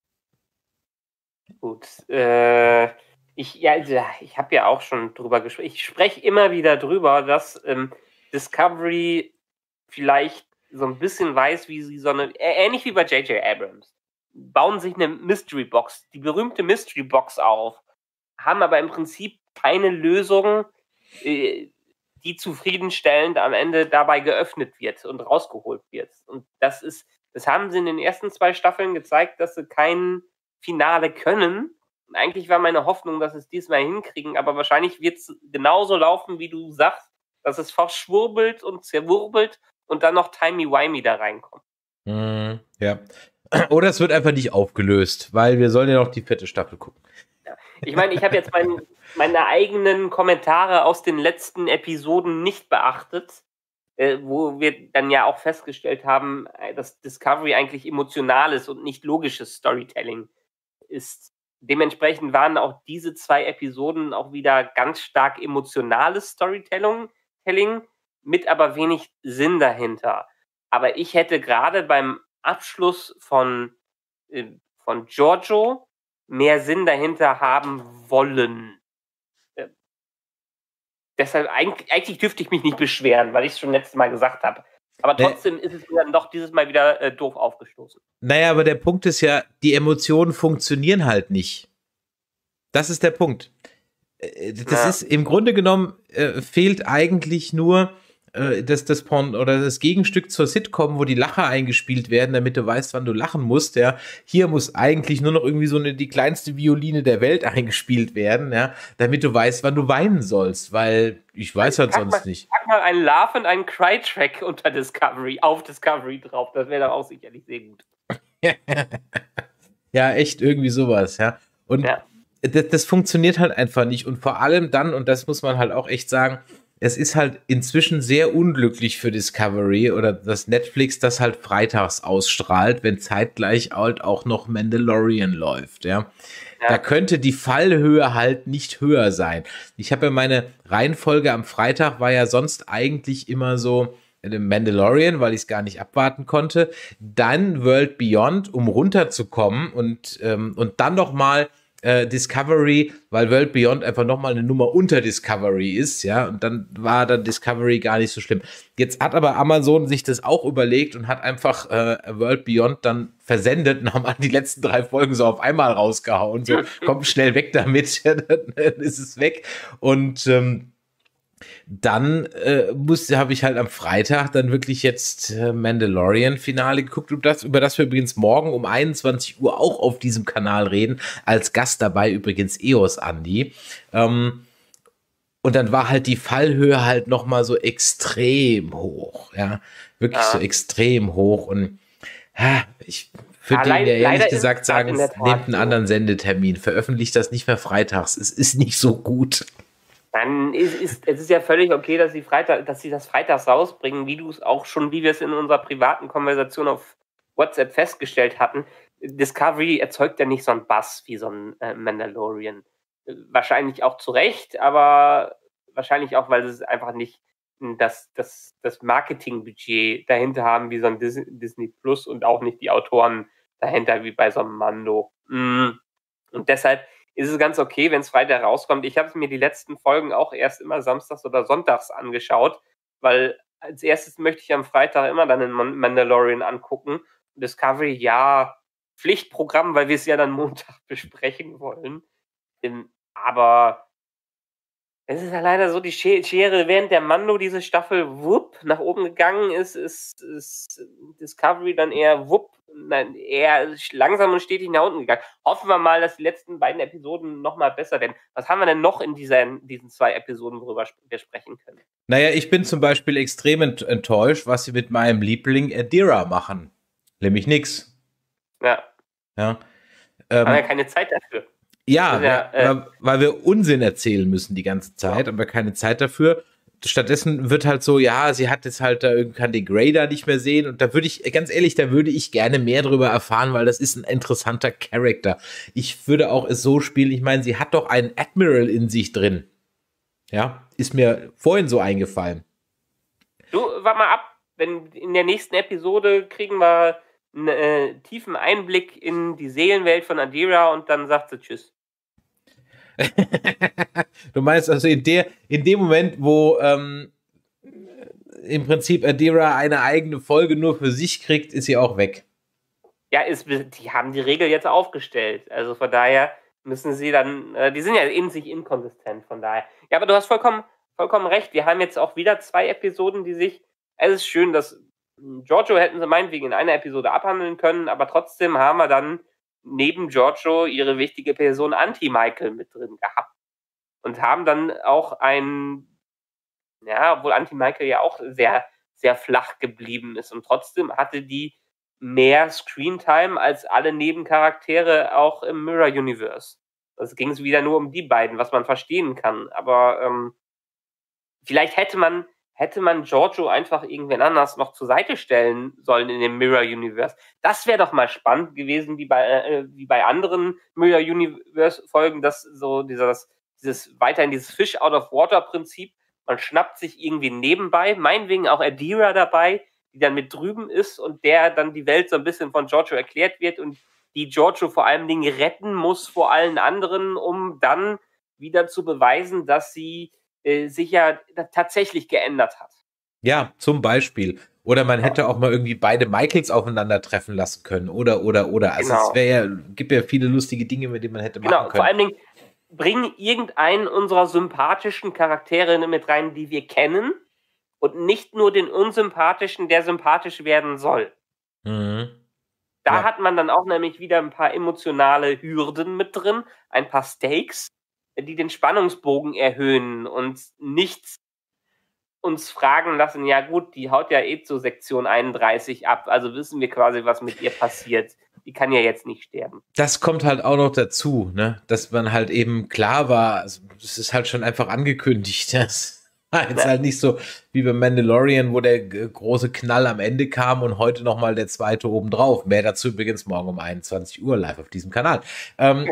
[SPEAKER 3] Gut. Äh, ich ja, also, ich habe ja auch schon drüber gesprochen. Ich spreche immer wieder drüber, dass ähm, Discovery vielleicht so ein bisschen weiß, wie sie so eine, ähnlich wie bei J J Abrams, bauen sich eine Mystery Box, die berühmte Mystery Box auf, haben aber im Prinzip keine Lösung, äh, die zufriedenstellend am Ende dabei geöffnet wird und rausgeholt wird. Und das ist, das haben sie in den ersten zwei Staffeln gezeigt, dass sie kein Finale können. Und eigentlich war meine Hoffnung, dass sie es diesmal hinkriegen, aber wahrscheinlich wird es genauso laufen, wie du sagst, dass es verschwurbelt und zerwurbelt und dann noch Timey-Wimey da reinkommt.
[SPEAKER 2] Mm, ja. Oder es wird einfach nicht aufgelöst, weil wir sollen ja noch die vierte Staffel gucken.
[SPEAKER 3] Ja. Ich meine, ich habe jetzt mein, meine eigenen Kommentare aus den letzten Episoden nicht beachtet, äh, wo wir dann ja auch festgestellt haben, dass Discovery eigentlich emotionales und nicht logisches Storytelling ist. Dementsprechend waren auch diese zwei Episoden auch wieder ganz stark emotionales Storytelling, mit aber wenig Sinn dahinter. Aber ich hätte gerade beim Abschluss von, äh, von Giorgio mehr Sinn dahinter haben wollen. Äh, deshalb, eigentlich, eigentlich dürfte ich mich nicht beschweren, weil ich es schon letztes Mal gesagt habe. Aber trotzdem ist es mir dann doch dieses Mal wieder äh, doof aufgestoßen.
[SPEAKER 2] Naja, aber der Punkt ist ja, die Emotionen funktionieren halt nicht. Das ist der Punkt. Das
[SPEAKER 3] ja.
[SPEAKER 2] ist im Grunde genommen äh, fehlt eigentlich nur äh, das, das Porn oder das Gegenstück zur Sitcom, wo die Lacher eingespielt werden, damit du weißt, wann du lachen musst. Ja, hier muss eigentlich nur noch irgendwie so eine die kleinste Violine der Welt eingespielt werden, ja, damit du weißt, wann du weinen sollst, weil ich weiß halt sonst
[SPEAKER 3] mal,
[SPEAKER 2] nicht.
[SPEAKER 3] Pack mal einen Laugh und einen Cry-Track unter Discovery auf Discovery drauf. Das wäre dann auch sicherlich sehr gut.
[SPEAKER 2] Ja, echt irgendwie sowas, ja. Und
[SPEAKER 3] ja.
[SPEAKER 2] Das, das funktioniert halt einfach nicht und vor allem dann, und das muss man halt auch echt sagen, es ist halt inzwischen sehr unglücklich für Discovery oder das Netflix, das halt freitags ausstrahlt, wenn zeitgleich halt auch noch Mandalorian läuft, ja. ja. Da könnte die Fallhöhe halt nicht höher sein. Ich habe ja meine Reihenfolge am Freitag war ja sonst eigentlich immer so Mandalorian, weil ich es gar nicht abwarten konnte. Dann World Beyond, um runterzukommen und, ähm, und dann noch mal äh, Discovery, weil World Beyond einfach noch mal eine Nummer unter Discovery ist, ja, und dann war dann Discovery gar nicht so schlimm. Jetzt hat aber Amazon sich das auch überlegt und hat einfach äh, World Beyond dann versendet und haben die letzten drei Folgen so auf einmal rausgehauen, so, komm schnell weg damit, dann ist es weg. Und ähm, dann äh, musste, habe ich halt am Freitag dann wirklich jetzt äh, Mandalorian-Finale geguckt, über das, über das wir übrigens morgen um einundzwanzig Uhr auch auf diesem Kanal reden. Als Gast dabei übrigens E O S Andi. Ähm, und dann war halt die Fallhöhe halt nochmal so extrem hoch. Ja, wirklich ja. so extrem hoch. Und ha, ich würde ja, dir ehrlich gesagt sagen, nehmt einen anderen Sendetermin. Veröffentlicht das nicht mehr freitags. Es ist nicht so gut.
[SPEAKER 3] Dann ist, ist es ist ja völlig okay, dass sie Freitag, dass sie das freitags rausbringen, wie du es auch schon, wie wir es in unserer privaten Konversation auf WhatsApp festgestellt hatten. Discovery erzeugt ja nicht so einen Buzz wie so ein äh, Mandalorian. Wahrscheinlich auch zu Recht, aber wahrscheinlich auch, weil sie einfach nicht das, das, das Marketingbudget dahinter haben wie so ein Dis- Disney Plus und auch nicht die Autoren dahinter wie bei so einem Mando. Mm. Und deshalb ist es ganz okay, wenn es Freitag rauskommt. Ich habe mir die letzten Folgen auch erst immer samstags oder sonntags angeschaut, weil als erstes möchte ich am Freitag immer dann den Mandalorian angucken. Discovery, ja, Pflichtprogramm, weil wir es ja dann Montag besprechen wollen. Aber es ist ja leider so, die Schere, während der Mando diese Staffel wupp nach oben gegangen ist, ist, ist Discovery dann eher wupp, nein, eher langsam und stetig nach unten gegangen. Hoffen wir mal, dass die letzten beiden Episoden nochmal besser werden. Was haben wir denn noch in dieser, in diesen zwei Episoden, worüber wir sprechen können?
[SPEAKER 2] Naja, ich bin zum Beispiel extrem enttäuscht, was sie mit meinem Liebling Adira machen. Nämlich nix.
[SPEAKER 3] Ja.
[SPEAKER 2] Ja.
[SPEAKER 3] Ähm, haben ja keine Zeit dafür.
[SPEAKER 2] Ja, ja weil, äh, weil wir Unsinn erzählen müssen die ganze Zeit, ja. aber keine Zeit dafür. Stattdessen wird halt so, ja, sie hat jetzt halt da irgendwie, kann den Grey da nicht mehr sehen und da würde ich, ganz ehrlich, da würde ich gerne mehr drüber erfahren, weil das ist ein interessanter Charakter. Ich würde auch es so spielen, ich meine, sie hat doch einen Admiral in sich drin. Ja, ist mir vorhin so eingefallen.
[SPEAKER 3] Du, warte mal ab, wenn in der nächsten Episode kriegen wir einen äh, tiefen Einblick in die Seelenwelt von Adira und dann sagt sie Tschüss.
[SPEAKER 2] Du meinst also in der, in dem Moment, wo ähm, im Prinzip Adira eine eigene Folge nur für sich kriegt, ist sie auch weg.
[SPEAKER 3] Ja, ist, die haben die Regel jetzt aufgestellt. Also von daher müssen sie dann, äh, die sind ja in sich inkonsistent, von daher. Ja, aber du hast vollkommen, vollkommen recht. Wir haben jetzt auch wieder zwei Episoden, die sich, es ist schön, dass Giorgio hätten sie meinetwegen in einer Episode abhandeln können, aber trotzdem haben wir dann neben Giorgio ihre wichtige Person Anti-Michael mit drin gehabt. Und haben dann auch ein, ja, obwohl Anti-Michael ja auch sehr, sehr flach geblieben ist. Und trotzdem hatte die mehr Screentime als alle Nebencharaktere auch im Mirror-Universe. Es ging wieder nur um die beiden, was man verstehen kann. Aber ähm, vielleicht hätte man hätte man Giorgio einfach irgendwen anders noch zur Seite stellen sollen in dem Mirror-Universe. Das wäre doch mal spannend gewesen, wie bei, äh, wie bei anderen Mirror-Universe-Folgen, dass so dieses, dieses weiterhin dieses Fish-out-of-water-Prinzip, man schnappt sich irgendwie nebenbei, meinetwegen auch Adira dabei, die dann mit drüben ist und der dann die Welt so ein bisschen von Giorgio erklärt wird und die Giorgio vor allen Dingen retten muss vor allen anderen, um dann wieder zu beweisen, dass sie sich ja tatsächlich geändert hat.
[SPEAKER 2] Ja, zum Beispiel. Oder man hätte auch mal irgendwie beide Michaels aufeinandertreffen lassen können. Oder, oder, oder. Also genau. Es wäre ja, gibt ja viele lustige Dinge, mit denen man hätte
[SPEAKER 3] genau.
[SPEAKER 2] machen können.
[SPEAKER 3] Vor allen Dingen, bring irgendeinen unserer sympathischen Charaktere mit rein, die wir kennen. Und nicht nur den unsympathischen, der sympathisch werden soll.
[SPEAKER 2] Mhm.
[SPEAKER 3] Da
[SPEAKER 2] ja.
[SPEAKER 3] hat man dann auch nämlich wieder ein paar emotionale Hürden mit drin. Ein paar Stakes, die den Spannungsbogen erhöhen und nicht uns fragen lassen, ja gut, die haut ja eh zur Sektion einunddreißig ab, also wissen wir quasi, was mit ihr passiert. Die kann ja jetzt nicht sterben.
[SPEAKER 2] Das kommt halt auch noch dazu, ne? Dass man halt eben klar war, also das ist halt schon einfach angekündigt, das war jetzt ja. halt nicht so wie bei Mandalorian, wo der große Knall am Ende kam und heute nochmal der zweite obendrauf. Mehr dazu übrigens morgen um einundzwanzig Uhr live auf diesem Kanal. Ähm,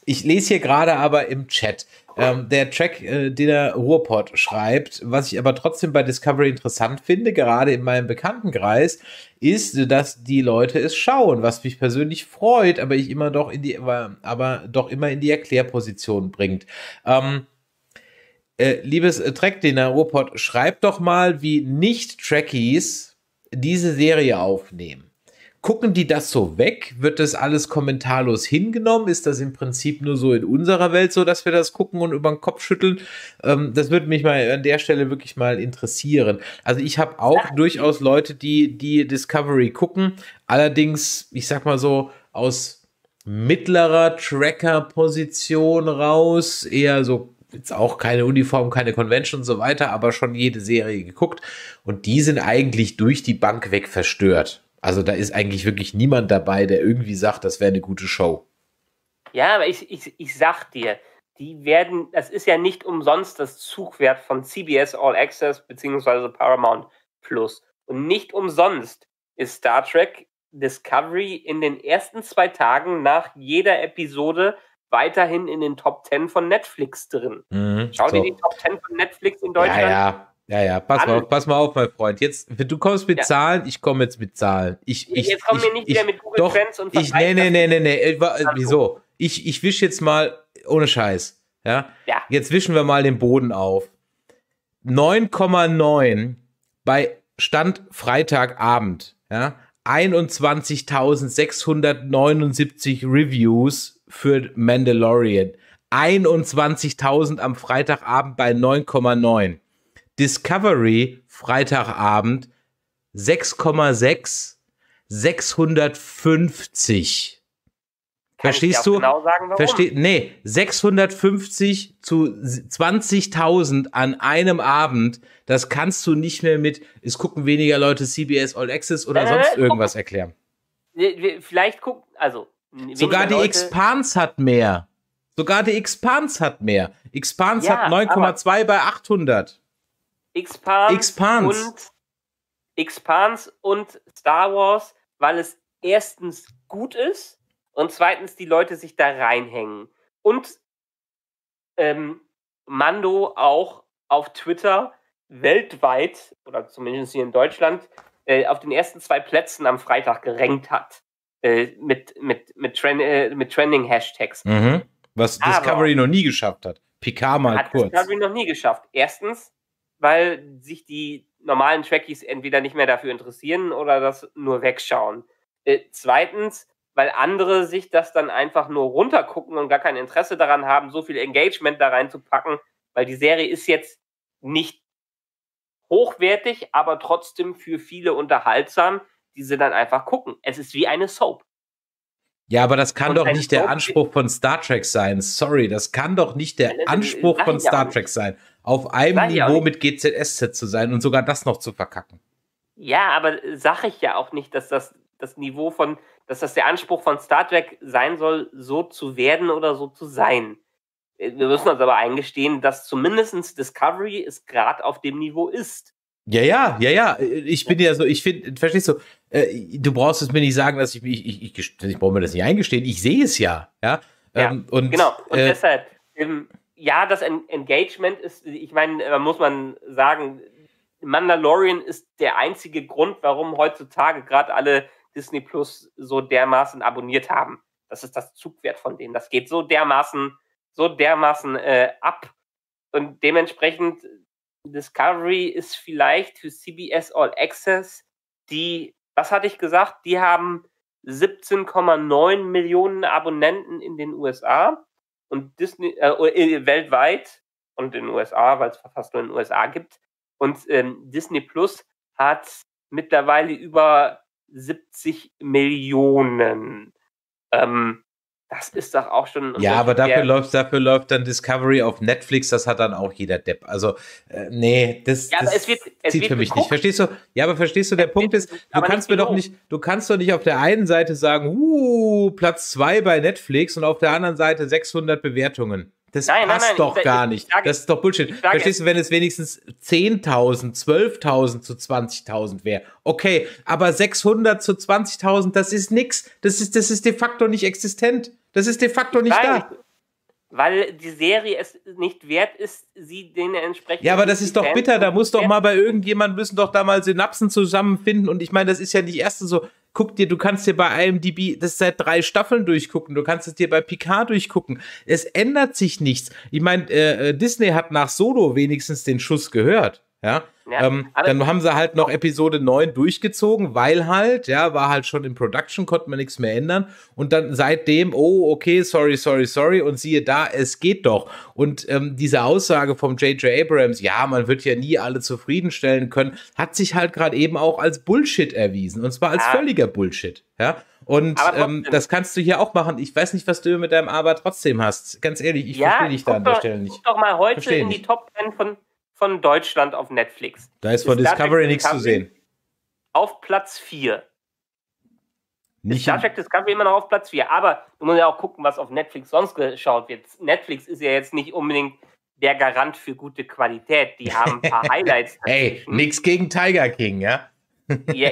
[SPEAKER 2] Ich lese hier gerade aber im Chat, ähm, der Track, äh, den der Ruhrpott schreibt, was ich aber trotzdem bei Discovery interessant finde, gerade in meinem Bekanntenkreis, ist, dass die Leute es schauen, was mich persönlich freut, aber ich immer doch in die, aber, aber doch immer in die Erklärposition bringt. Ähm, äh, liebes äh, Track-Dinner Ruhrpott, schreibt doch mal, wie Nicht-Trackies diese Serie aufnehmen. Gucken die das so weg? Wird das alles kommentarlos hingenommen? Ist das im Prinzip nur so in unserer Welt so, dass wir das gucken und über den Kopf schütteln? Ähm, das würde mich mal an der Stelle wirklich mal interessieren. Also ich habe auch ja. durchaus Leute, die die Discovery gucken. Allerdings, ich sag mal so, aus mittlerer Tracker-Position raus, eher so jetzt auch keine Uniform, keine Convention und so weiter, aber schon jede Serie geguckt. Und die sind eigentlich durch die Bank weg verstört. Also da ist eigentlich wirklich niemand dabei, der irgendwie sagt, das wäre eine gute Show.
[SPEAKER 3] Ja, aber ich, ich, ich sag dir, die werden, das ist ja nicht umsonst das Zugwert von C B S All Access beziehungsweise Paramount Plus. Und nicht umsonst ist Star Trek Discovery in den ersten zwei Tagen nach jeder Episode weiterhin in den Top Ten von Netflix drin. Mhm, Schau so. dir die Top Ten von Netflix in Deutschland
[SPEAKER 2] ja, ja. Ja, ja, pass mal auf, pass mal auf, mein Freund. Jetzt, du kommst mit ja. Zahlen, ich komme jetzt mit Zahlen. Ich, ich,
[SPEAKER 3] jetzt kommen wir nicht
[SPEAKER 2] ich,
[SPEAKER 3] wieder mit Google
[SPEAKER 2] doch,
[SPEAKER 3] Trends und
[SPEAKER 2] ich, nee, nee, nee, nee, nee, wieso? Ich, ich wische jetzt mal, ohne Scheiß, ja?
[SPEAKER 3] ja.
[SPEAKER 2] Jetzt wischen wir mal den Boden auf. neun Komma neun bei Stand Freitagabend, ja? einundzwanzigtausendsechshundertneunundsiebzig Reviews für Mandalorian. einundzwanzigtausend am Freitagabend bei neun Komma neun. Discovery, Freitagabend, sechs Komma sechs, sechshundertfünfzig.
[SPEAKER 3] Kann
[SPEAKER 2] Verstehst
[SPEAKER 3] ich dir
[SPEAKER 2] du?
[SPEAKER 3] auch genau sagen, warum?
[SPEAKER 2] Versteh, nee, sechshundertfünfzig zu zwanzigtausend an einem Abend, das kannst du nicht mehr mit, es gucken weniger Leute C B S All Access oder
[SPEAKER 3] äh,
[SPEAKER 2] sonst
[SPEAKER 3] äh,
[SPEAKER 2] irgendwas erklären.
[SPEAKER 3] Vielleicht gucken, also.
[SPEAKER 2] Sogar die
[SPEAKER 3] Leute,
[SPEAKER 2] Expanse hat mehr. Sogar die Expanse hat mehr. Expanse
[SPEAKER 3] ja,
[SPEAKER 2] hat neun Komma zwei bei achthundert.
[SPEAKER 3] Expanse,
[SPEAKER 2] Expanse.
[SPEAKER 3] Und, Expanse und Star Wars, weil es erstens gut ist und zweitens die Leute sich da reinhängen. Und ähm, Mando auch auf Twitter weltweit, oder zumindest hier in Deutschland, äh, auf den ersten zwei Plätzen am Freitag gerankt hat. Äh, mit, mit, mit, Trend, äh, mit Trending-Hashtags.
[SPEAKER 2] Mhm. Was Aber Discovery noch nie geschafft hat. Picard mal
[SPEAKER 3] hat
[SPEAKER 2] kurz.
[SPEAKER 3] Discovery noch nie geschafft. Erstens, weil sich die normalen Trekkies entweder nicht mehr dafür interessieren oder das nur wegschauen. Äh, zweitens, weil andere sich das dann einfach nur runtergucken und gar kein Interesse daran haben, so viel Engagement da reinzupacken, weil die Serie ist jetzt nicht hochwertig, aber trotzdem für viele unterhaltsam, die sie dann einfach gucken. Es ist wie eine Soap.
[SPEAKER 2] Ja, aber das kann
[SPEAKER 3] und
[SPEAKER 2] doch nicht der
[SPEAKER 3] Soap
[SPEAKER 2] Anspruch von Star Trek sein. Sorry, das kann doch nicht der
[SPEAKER 3] Nein,
[SPEAKER 2] Anspruch von Star Trek sein, auf einem
[SPEAKER 3] Sag ich auch
[SPEAKER 2] Niveau
[SPEAKER 3] nicht.
[SPEAKER 2] mit G Z S Z zu sein und sogar das noch zu verkacken.
[SPEAKER 3] Ja, aber sage ich ja auch nicht, dass das das Niveau von, dass das der Anspruch von Star Trek sein soll, so zu werden oder so zu sein. Wir müssen uns aber eingestehen, dass zumindest Discovery es gerade auf dem Niveau ist.
[SPEAKER 2] Ja, ja, ja, ja. Ich bin ja so, ich finde, verstehst du, äh, du brauchst es mir nicht sagen, dass ich mich, ich, ich, ich, ich brauche mir das nicht eingestehen, ich sehe es ja, ja.
[SPEAKER 3] Ja,
[SPEAKER 2] ähm, und,
[SPEAKER 3] genau, und
[SPEAKER 2] äh,
[SPEAKER 3] deshalb, ähm, ja, das En- Engagement ist, ich meine, da muss man sagen, Mandalorian ist der einzige Grund, warum heutzutage gerade alle Disney Plus so dermaßen abonniert haben. Das ist das Zugwert von denen. Das geht so dermaßen, so dermaßen äh, ab. Und dementsprechend Discovery ist vielleicht für C B S All Access die, was hatte ich gesagt, die haben siebzehn Komma neun Millionen Abonnenten in den U S A und Disney äh, weltweit und in den U S A, weil es fast nur in den U S A gibt. Und ähm, Disney Plus hat mittlerweile über siebzig Millionen. Ähm, das ist doch auch schon.
[SPEAKER 2] Ja, aber dafür läuft, dafür läuft dann Discovery auf Netflix, das hat dann auch jeder Depp. Also, äh, nee, das,
[SPEAKER 3] ja,
[SPEAKER 2] das
[SPEAKER 3] es wird, es
[SPEAKER 2] zieht
[SPEAKER 3] wird
[SPEAKER 2] für mich
[SPEAKER 3] geguckt.
[SPEAKER 2] nicht. Verstehst du? Ja, aber verstehst du, der
[SPEAKER 3] es
[SPEAKER 2] Punkt
[SPEAKER 3] wird,
[SPEAKER 2] ist, du kannst mir doch nicht, du kannst doch nicht auf der einen Seite sagen, uh, Platz zwei bei Netflix und auf der anderen Seite sechshundert Bewertungen. Das
[SPEAKER 3] nein,
[SPEAKER 2] passt
[SPEAKER 3] nein, nein,
[SPEAKER 2] doch
[SPEAKER 3] ich,
[SPEAKER 2] gar
[SPEAKER 3] ich,
[SPEAKER 2] nicht.
[SPEAKER 3] Ich sage,
[SPEAKER 2] das ist doch Bullshit. Verstehst du, wenn es wenigstens zehntausend, zwölftausend zu zwanzigtausend wäre? Okay, aber sechshundert zu zwanzigtausend, das ist nix. Das ist, das ist de facto nicht existent. Das ist de facto nicht
[SPEAKER 3] nein,
[SPEAKER 2] da.
[SPEAKER 3] weil die Serie es nicht wert ist, sie den entsprechend.
[SPEAKER 2] Ja, aber das ist doch bitter, da muss doch mal bei irgendjemand, müssen doch da mal Synapsen zusammenfinden und ich meine, das ist ja nicht erst so, guck dir, du kannst dir bei I M D B das seit drei Staffeln durchgucken, du kannst es dir bei Picard durchgucken, es ändert sich nichts. Ich meine, äh, Disney hat nach Solo wenigstens den Schuss gehört, ja, ja ähm, dann haben sie halt noch Episode neun durchgezogen, weil halt, ja, war halt schon in Production, konnte man nichts mehr ändern und dann seitdem, oh, okay, sorry, sorry, sorry und siehe da, es geht doch. Und ähm, diese Aussage vom J J Abrams, ja, man wird ja nie alle zufriedenstellen können, hat sich halt gerade eben auch als Bullshit erwiesen und zwar als ja. völliger Bullshit, ja. Und ähm, das kannst du hier auch machen. Ich weiß nicht, was du mit deinem Aber trotzdem hast. Ganz ehrlich, ich ja, verstehe dich da an der Stelle nicht.
[SPEAKER 3] Guck doch mal heute versteh in die nicht. Top zehn von von Deutschland auf Netflix.
[SPEAKER 2] Da ist von Discovery nichts zu sehen.
[SPEAKER 3] Auf Platz vier. Nicht Star Trek Discovery immer noch auf Platz vier. Aber du musst ja auch gucken, was auf Netflix sonst geschaut wird. Netflix ist ja jetzt nicht unbedingt der Garant für gute Qualität. Die haben ein paar Highlights.
[SPEAKER 2] Ey, nix gegen Tiger King, ja?
[SPEAKER 3] ja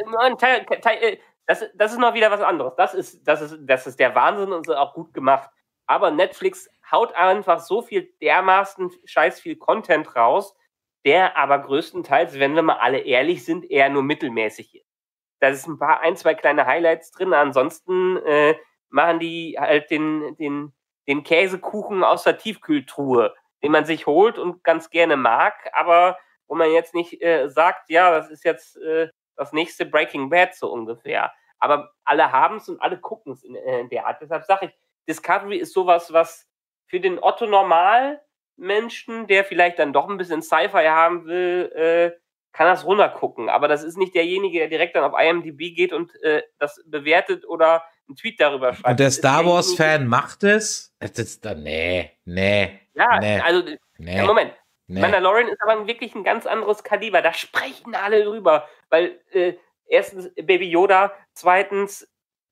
[SPEAKER 3] das, das ist noch wieder was anderes. Das ist, das ist, das ist der Wahnsinn und ist auch gut gemacht. Aber Netflix haut einfach so viel dermaßen scheiß viel Content raus, der aber größtenteils, wenn wir mal alle ehrlich sind, eher nur mittelmäßig ist. Da ist ein paar, ein, zwei kleine Highlights drin, ansonsten äh, machen die halt den, den, den Käsekuchen aus der Tiefkühltruhe, den man sich holt und ganz gerne mag, aber wo man jetzt nicht äh, sagt, ja, das ist jetzt äh, das nächste Breaking Bad so ungefähr. Aber alle haben es und alle gucken es in, äh, in der Art. Deshalb sage ich, Discovery ist sowas, was für den Otto-Normal-Menschen, der vielleicht dann doch ein bisschen Sci-Fi haben will, äh, kann das runtergucken. Aber das ist nicht derjenige, der direkt dann auf I M D B geht und äh, das bewertet oder einen Tweet darüber schreibt.
[SPEAKER 2] Und der Star Wars-Fan macht es? Das ist da, nee, nee.
[SPEAKER 3] Ja,
[SPEAKER 2] nee,
[SPEAKER 3] also,
[SPEAKER 2] nee,
[SPEAKER 3] ja, Moment.
[SPEAKER 2] Nee.
[SPEAKER 3] Mandalorian ist aber wirklich ein ganz anderes Kaliber. Da sprechen alle drüber. Weil, äh, erstens Baby Yoda, zweitens,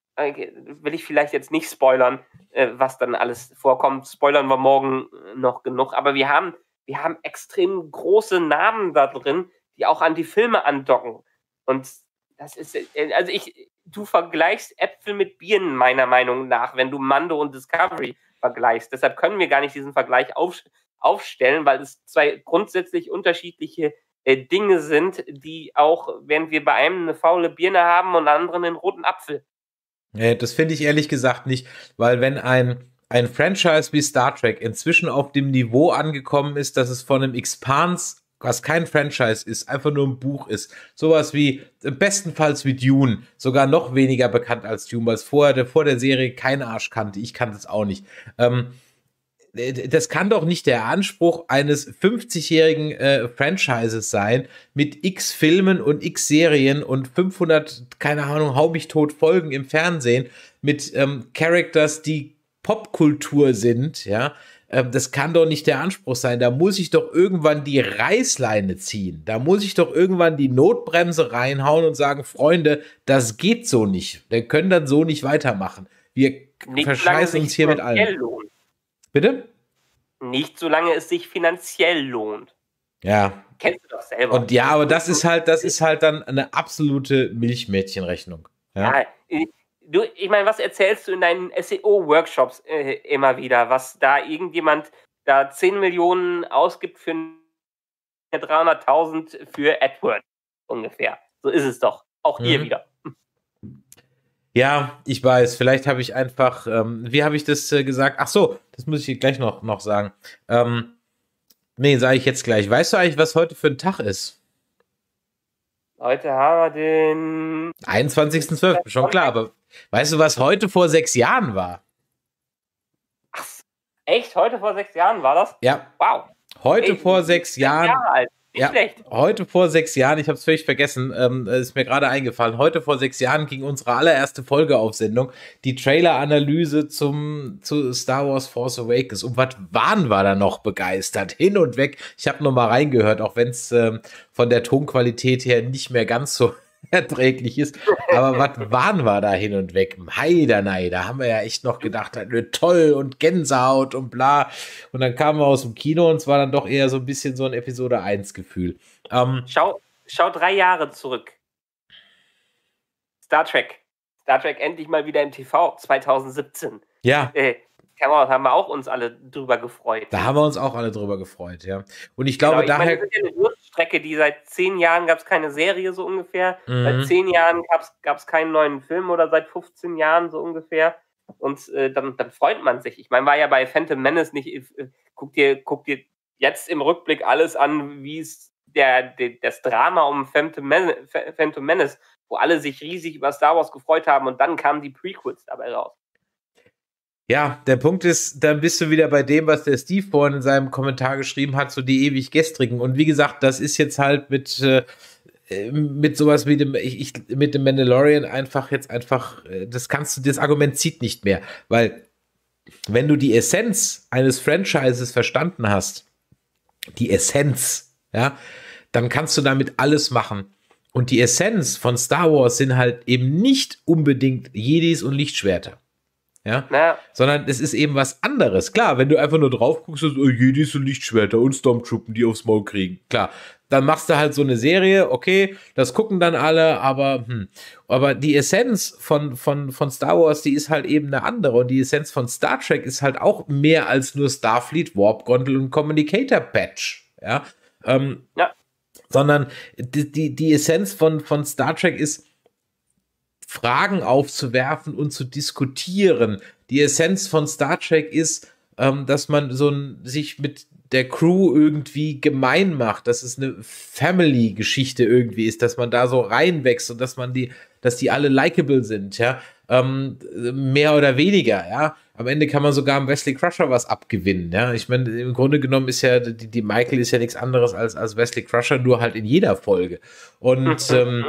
[SPEAKER 3] will ich vielleicht jetzt nicht spoilern, äh, was dann alles vorkommt. Spoilern wir morgen noch genug. Aber wir haben, wir haben extrem große Namen da drin, die auch an die Filme andocken. Und das ist, äh, also ich, du vergleichst Äpfel mit Birnen, meiner Meinung nach, wenn du Mando und Discovery vergleichst. Deshalb können wir gar nicht diesen Vergleich auf, aufstellen, weil es zwei grundsätzlich unterschiedliche äh, Dinge sind, die auch, wenn wir bei einem eine faule Birne haben und anderen einen roten Apfel.
[SPEAKER 2] Ja, das finde ich ehrlich gesagt nicht, weil wenn ein, ein Franchise wie Star Trek inzwischen auf dem Niveau angekommen ist, dass es von einem Expanse, was kein Franchise ist, einfach nur ein Buch ist, sowas wie, bestenfalls wie Dune, sogar noch weniger bekannt als Dune, weil es vorher der, vor der Serie kein Arsch kannte, ich kannte es auch nicht. Ähm, das kann doch nicht der Anspruch eines fünfzigjährigen äh, Franchises sein, mit x Filmen und x Serien und fünfhundert, keine Ahnung, hau mich tot Folgen im Fernsehen, mit ähm, Characters, die Popkultur sind, ja. Ähm, das kann doch nicht der Anspruch sein. Da muss ich doch irgendwann die Reißleine ziehen. Da muss ich doch irgendwann die Notbremse reinhauen und sagen, Freunde, das geht so nicht. Wir können dann so nicht weitermachen. Wir nicht verscheißen uns hier mit allem.
[SPEAKER 3] Lohnt.
[SPEAKER 2] Bitte?
[SPEAKER 3] Nicht, solange es sich finanziell lohnt.
[SPEAKER 2] Ja.
[SPEAKER 3] Kennst du doch selber.
[SPEAKER 2] Und ja, aber das ist halt, das ist halt dann eine absolute Milchmädchenrechnung. Ja,
[SPEAKER 3] ja du, ich meine, was erzählst du in deinen S E O-Workshops äh, immer wieder, was da irgendjemand da zehn Millionen ausgibt für dreihunderttausend für AdWords ungefähr. So ist es doch. Auch hier mhm. wieder.
[SPEAKER 2] Ja, ich weiß. Vielleicht habe ich einfach, ähm, wie habe ich das äh, gesagt? Ach so, das muss ich gleich noch, noch sagen. Ähm, nee, sage ich jetzt gleich. Weißt du eigentlich, was heute für ein Tag ist?
[SPEAKER 3] Heute haben wir den
[SPEAKER 2] einundzwanzigsten zwölften Schon klar, aber weißt du, was heute vor sechs Jahren war?
[SPEAKER 3] Ach, echt? Heute vor sechs Jahren war das?
[SPEAKER 2] Ja.
[SPEAKER 3] Wow.
[SPEAKER 2] Heute Ey, vor sechs Jahren.
[SPEAKER 3] Jahre alt. Nicht
[SPEAKER 2] ja,
[SPEAKER 3] schlecht.
[SPEAKER 2] Heute vor sechs Jahren, ich habe es völlig vergessen, ähm, ist mir gerade eingefallen, heute vor sechs Jahren ging unsere allererste Folge auf Sendung, die Trailer-Analyse zum zu Star Wars Force Awakens. Und was waren wir da noch begeistert? Hin und weg. Ich habe noch mal reingehört, auch wenn es ähm, von der Tonqualität her nicht mehr ganz so erträglich ist. Aber was waren wir da hin und weg? Heidanei, da haben wir ja echt noch gedacht, toll und Gänsehaut und bla. Und dann kamen wir aus dem Kino und es war dann doch eher so ein bisschen so ein Episode eins Gefühl. Ähm,
[SPEAKER 3] schau, schau drei Jahre zurück. Star Trek. Star Trek endlich mal wieder im T V, zwanzig siebzehn.
[SPEAKER 2] Ja.
[SPEAKER 3] Äh, Cameron haben wir auch uns alle drüber gefreut.
[SPEAKER 2] Da haben wir uns auch alle drüber gefreut, ja. Und ich glaube,
[SPEAKER 3] genau, ich
[SPEAKER 2] daher...
[SPEAKER 3] meine, das ist ja eine Durststrecke, die seit zehn Jahren gab es keine Serie so ungefähr. Mhm. Seit zehn Jahren gab es keinen neuen Film oder seit fünfzehn Jahren so ungefähr. Und äh, dann, dann freut man sich. Ich meine, war ja bei Phantom Menace nicht... Äh, guck, dir, guck dir jetzt im Rückblick alles an, wie es der, der, das Drama um Phantom Menace, Phantom Menace, wo alle sich riesig über Star Wars gefreut haben und dann kamen die Prequels dabei raus.
[SPEAKER 2] Ja, der Punkt ist, dann bist du wieder bei dem, was der Steve vorhin in seinem Kommentar geschrieben hat, so die ewig gestrigen. Und wie gesagt, das ist jetzt halt mit, äh, mit sowas wie dem, ich, ich, mit dem Mandalorian einfach jetzt einfach, das kannst du, das Argument zieht nicht mehr. Weil, wenn du die Essenz eines Franchises verstanden hast, die Essenz, ja, dann kannst du damit alles machen. Und die Essenz von Star Wars sind halt eben nicht unbedingt Jedis und Lichtschwerter. Ja, naja. Sondern es ist eben was anderes. Klar, wenn du einfach nur drauf guckst, so, oh, Jedis und Lichtschwerter und Stormtrooper, die aufs Maul kriegen. Klar, dann machst du halt so eine Serie, okay, das gucken dann alle, aber hm. aber die Essenz von, von, von Star Wars, die ist halt eben eine andere. Und die Essenz von Star Trek ist halt auch mehr als nur Starfleet, Warp Gondel und Communicator Patch. Ja, ähm, ja. Sondern die, die, die Essenz von, von Star Trek ist, Fragen aufzuwerfen und zu diskutieren. Die Essenz von Star Trek ist, ähm, dass man so ein, sich mit der Crew irgendwie gemein macht, dass es eine Family-Geschichte irgendwie ist, dass man da so reinwächst und dass man die, dass die alle likable sind, ja, ähm, mehr oder weniger, ja. Am Ende kann man sogar am Wesley Crusher was abgewinnen, ja. Ich meine, im Grunde genommen ist ja, die, die Michael ist ja nichts anderes als, als Wesley Crusher, nur halt in jeder Folge. Und, ähm,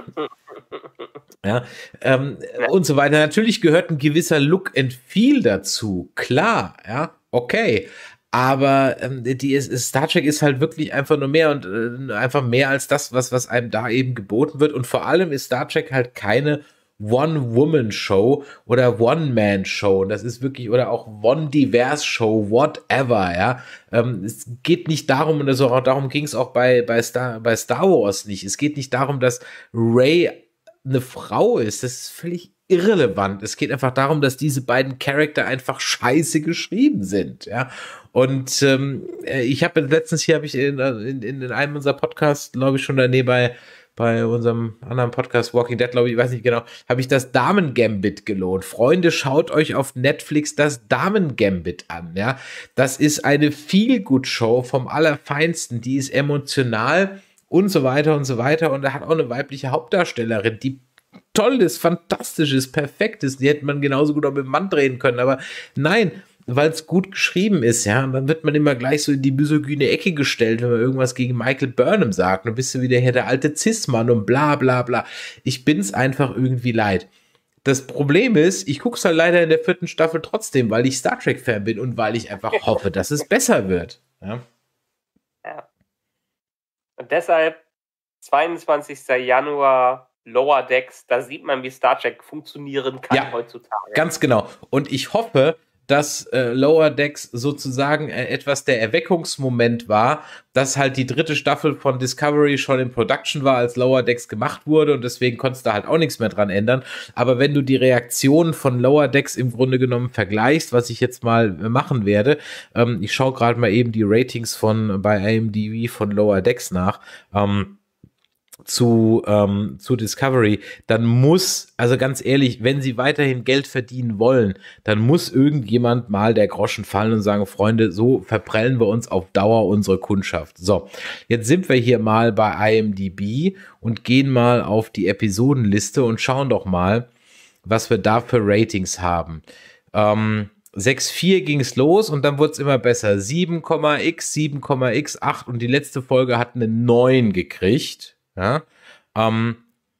[SPEAKER 2] ja, ähm, ja, und so weiter. Natürlich gehört ein gewisser Look and Feel dazu, klar, ja, okay. Aber ähm, die Star Trek ist halt wirklich einfach nur mehr und äh, einfach mehr als das, was, was einem da eben geboten wird. Und vor allem ist Star Trek halt keine One-Woman-Show oder One-Man-Show. Das ist wirklich, oder auch One-Diverse-Show, whatever, ja. Ähm, es geht nicht darum, und also auch darum ging es auch bei, bei, Star, bei Star Wars nicht. Es geht nicht darum, dass Rey eine Frau ist. Das ist völlig irrelevant. Es geht einfach darum, dass diese beiden Charakter einfach scheiße geschrieben sind, ja. Und ähm, ich habe letztens hier, habe ich in, in, in einem unserer Podcasts, glaube ich, schon daneben bei bei unserem anderen Podcast Walking Dead, glaube ich, ich weiß nicht genau, habe ich das Damen-Gambit gelohnt. Freunde, schaut euch auf Netflix das Damen-Gambit an, ja. Das ist eine Feel-Good-Show vom Allerfeinsten, die ist emotional und so weiter und so weiter und da hat auch eine weibliche Hauptdarstellerin, die toll ist, fantastisch ist, perfekt ist, die hätte man genauso gut auch mit dem Mann drehen können, aber nein, weil es gut geschrieben ist, ja, und dann wird man immer gleich so in die misogyne Ecke gestellt, wenn man irgendwas gegen Michael Burnham sagt, und dann bist du wieder hier der alte Cis-Mann und bla bla bla. Ich bin's einfach irgendwie leid. Das Problem ist, ich gucke es halt leider in der vierten Staffel trotzdem, weil ich Star Trek-Fan bin und weil ich einfach hoffe, dass es besser wird. Ja.
[SPEAKER 3] Ja. Und deshalb zweiundzwanzigster Januar Lower Decks, da sieht man, wie Star Trek funktionieren kann ja, heutzutage.
[SPEAKER 2] Ganz genau. Und ich hoffe, dass äh, Lower Decks sozusagen äh, etwas der Erweckungsmoment war, dass halt die dritte Staffel von Discovery schon in Production war, als Lower Decks gemacht wurde und deswegen konntest du halt auch nichts mehr dran ändern. Aber wenn du die Reaktionen von Lower Decks im Grunde genommen vergleichst, was ich jetzt mal machen werde, ähm, ich schaue gerade mal eben die Ratings von bei I M D B von Lower Decks nach, ähm, zu, ähm, zu Discovery, dann muss, also ganz ehrlich, wenn sie weiterhin Geld verdienen wollen, dann muss irgendjemand mal der Groschen fallen und sagen, Freunde, so verprellen wir uns auf Dauer unsere Kundschaft. So, jetzt sind wir hier mal bei I M D B und gehen mal auf die Episodenliste und schauen doch mal, was wir da für Ratings haben. Ähm, sechs Komma vier ging es los und dann wurde es immer besser. sieben Komma x, sieben Komma x, acht und die letzte Folge hat eine neun gekriegt. Ja, ähm,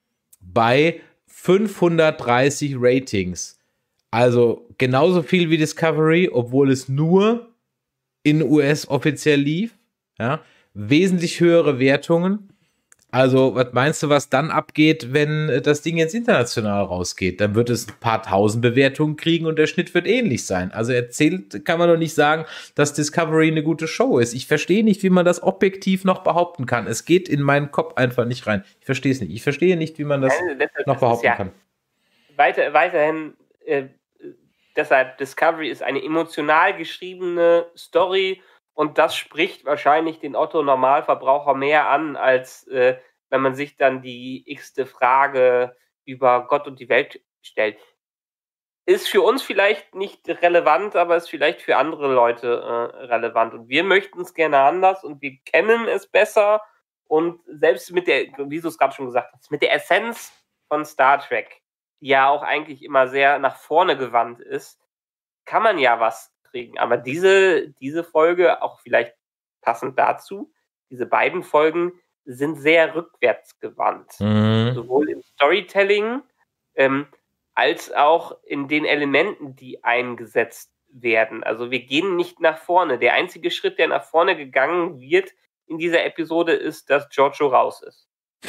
[SPEAKER 2] bei fünfhundertdreißig Ratings. Also genauso viel wie Discovery, obwohl es nur in U S offiziell lief. Ja, wesentlich höhere Wertungen. Also, was meinst du, was dann abgeht, wenn das Ding jetzt international rausgeht? Dann wird es ein paar tausend Bewertungen kriegen und der Schnitt wird ähnlich sein. Also erzählt, kann man doch nicht sagen, dass Discovery eine gute Show ist. Ich verstehe nicht, wie man das objektiv noch behaupten kann. Es geht in meinen Kopf einfach nicht rein. Ich verstehe es nicht. Ich verstehe nicht, wie man das
[SPEAKER 3] Nein, das,
[SPEAKER 2] noch
[SPEAKER 3] das
[SPEAKER 2] behaupten
[SPEAKER 3] ja
[SPEAKER 2] kann.
[SPEAKER 3] Weiter, weiterhin äh, deshalb, Discovery ist eine emotional geschriebene Story und das spricht wahrscheinlich den Otto-Normalverbraucher mehr an, als äh, wenn man sich dann die x-te Frage über Gott und die Welt stellt. Ist für uns vielleicht nicht relevant, aber ist vielleicht für andere Leute äh, relevant. Und wir möchten es gerne anders und wir kennen es besser. Und selbst mit der, wie du es gerade schon gesagt hast, mit der Essenz von Star Trek, die ja auch eigentlich immer sehr nach vorne gewandt ist, kann man ja was kriegen. Aber diese, diese Folge, auch vielleicht passend dazu, diese beiden Folgen sind sehr rückwärts gewandt.
[SPEAKER 2] Mhm.
[SPEAKER 3] Sowohl im Storytelling, ähm, als auch in den Elementen, die eingesetzt werden. Also wir gehen nicht nach vorne. Der einzige Schritt, der nach vorne gegangen wird in dieser Episode, ist, dass Giorgio raus ist.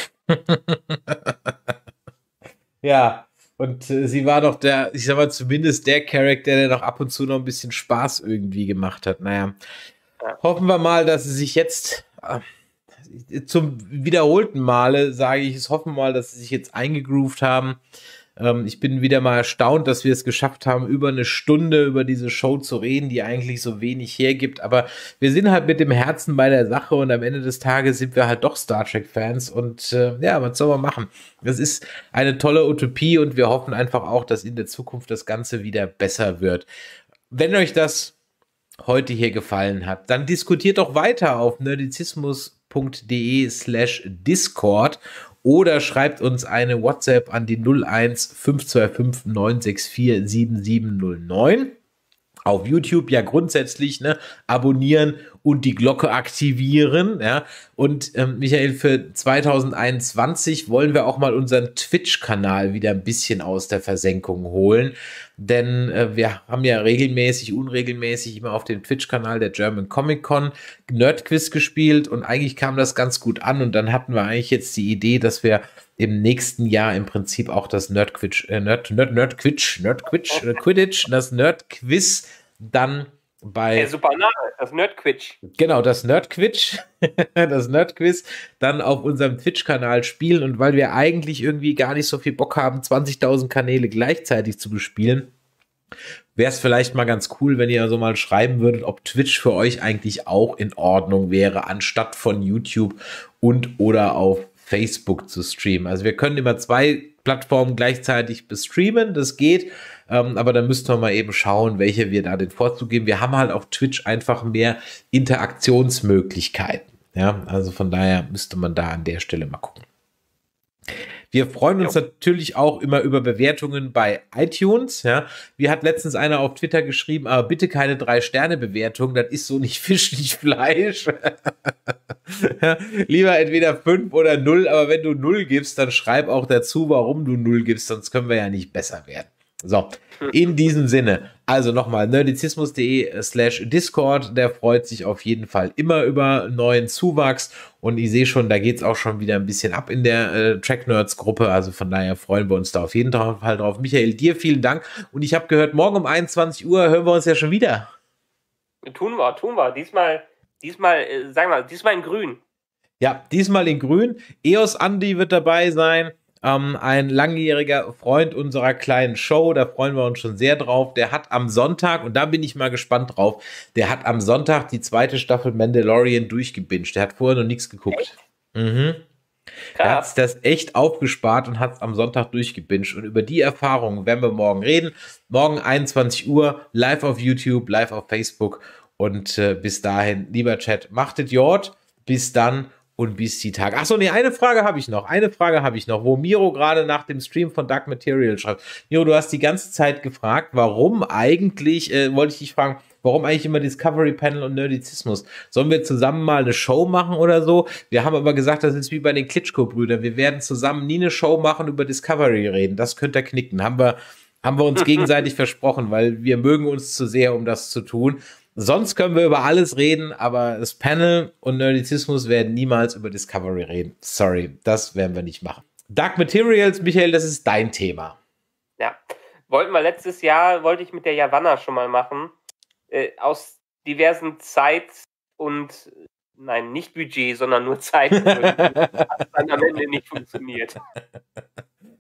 [SPEAKER 2] Ja, und äh, sie war doch der, ich sag mal, zumindest der Charakter, der noch ab und zu noch ein bisschen Spaß irgendwie gemacht hat. Naja,
[SPEAKER 3] Ja.
[SPEAKER 2] hoffen wir mal, dass sie sich jetzt äh, zum wiederholten Male, sage ich es, hoffen wir mal, dass sie sich jetzt eingegroovt haben. Ähm, ich bin wieder mal erstaunt, dass wir es geschafft haben, über eine Stunde über diese Show zu reden, die eigentlich so wenig hergibt. Aber wir sind halt mit dem Herzen bei der Sache und am Ende des Tages sind wir halt doch Star Trek-Fans. Und äh, ja, was soll man machen? Das ist eine tolle Utopie und wir hoffen einfach auch, dass in der Zukunft das Ganze wieder besser wird. Wenn euch das heute hier gefallen hat, dann diskutiert doch weiter auf nerdizismus.de slash Discord oder schreibt uns eine WhatsApp an die null eins fünf zwei fünf neun sechs vier sieben sieben null neun. Auf YouTube ja grundsätzlich, ne, abonnieren und die Glocke aktivieren, ja. Und ähm, Michael, für zwanzig einundzwanzig wollen wir auch mal unseren Twitch-Kanal wieder ein bisschen aus der Versenkung holen, denn äh, wir haben ja regelmäßig, unregelmäßig immer auf dem Twitch-Kanal der German Comic Con Nerdquiz gespielt und eigentlich kam das ganz gut an und dann hatten wir eigentlich jetzt die Idee, dass wir im nächsten Jahr im Prinzip auch das Nerdquiz, äh, Nerd, Nerd, Nerdquiz, Nerdquiz, äh, Quidditch, das Nerdquiz dann bei...
[SPEAKER 3] Ja, super Name, das Nerdquiz.
[SPEAKER 2] Genau, das Nerdquiz, das Nerdquiz dann auf unserem Twitch-Kanal spielen und weil wir eigentlich irgendwie gar nicht so viel Bock haben, zwanzigtausend Kanäle gleichzeitig zu bespielen, wäre es vielleicht mal ganz cool, wenn ihr so mal schreiben würdet, ob Twitch für euch eigentlich auch in Ordnung wäre, anstatt von YouTube und oder auf Facebook zu streamen. Also wir können immer zwei Plattformen gleichzeitig bestreamen, das geht, ähm, aber dann müssten wir mal eben schauen, welche wir da den Vorzug geben. Wir haben halt auf Twitch einfach mehr Interaktionsmöglichkeiten. Ja, also von daher müsste man da an der Stelle mal gucken. Wir freuen uns jo. natürlich auch immer über Bewertungen bei iTunes. Ja, wie hat letztens einer auf Twitter geschrieben, aber bitte keine Drei-Sterne-Bewertung, das ist so nicht Fisch, nicht Fleisch. Ja, lieber entweder fünf oder null, aber wenn du null gibst, dann schreib auch dazu, warum du null gibst, sonst können wir ja nicht besser werden. So, in diesem Sinne, also nochmal nerdizismus.de slash Discord, der freut sich auf jeden Fall immer über neuen Zuwachs und ich sehe schon, da geht es auch schon wieder ein bisschen ab in der äh, Track-Nerds-Gruppe, also von daher freuen wir uns da auf jeden Fall drauf. Michael, dir vielen Dank und ich habe gehört, morgen um einundzwanzig Uhr hören wir uns ja schon wieder.
[SPEAKER 3] Tun wir, tun wir, diesmal, diesmal, äh, sagen wir, diesmal in grün.
[SPEAKER 2] Ja, diesmal in grün, E O S Andi wird dabei sein. Ähm, ein langjähriger Freund unserer kleinen Show, da freuen wir uns schon sehr drauf. Der hat am Sonntag, und da bin ich mal gespannt drauf, der hat am Sonntag die zweite Staffel Mandalorian durchgebinged. Der hat vorher noch nichts geguckt.
[SPEAKER 3] Echt?
[SPEAKER 2] Mhm. Er hat das echt aufgespart und hat es am Sonntag durchgebinged. Und über die Erfahrungen werden wir morgen reden. Morgen einundzwanzig Uhr, live auf YouTube, live auf Facebook. Und äh, bis dahin, lieber Chat, macht es Jord. Bis dann. Und bis die Tage. Achso, nee, eine Frage habe ich noch. Eine Frage habe ich noch, wo Miro gerade nach dem Stream von Dark Material schreibt. Miro, du hast die ganze Zeit gefragt, warum eigentlich, äh, wollte ich dich fragen, warum eigentlich immer Discovery Panel und Nerdizismus? Sollen wir zusammen mal eine Show machen oder so? Wir haben aber gesagt, das ist wie bei den Klitschko-Brüdern. Wir werden zusammen nie eine Show machen, über Discovery reden. Das könnt ihr knicken. Haben wir, haben wir uns gegenseitig versprochen, weil wir mögen uns zu sehr, um das zu tun. Sonst können wir über alles reden, aber das Panel und Nerdizismus werden niemals über Discovery reden. Sorry, das werden wir nicht machen. Dark Materials, Michael, das ist dein Thema.
[SPEAKER 3] Ja, wollten wir letztes Jahr, wollte ich mit der Yavanna schon mal machen. Äh, aus diversen Zeit- und, nein, nicht Budget, sondern nur Zeit. Hat dann am Ende nicht funktioniert.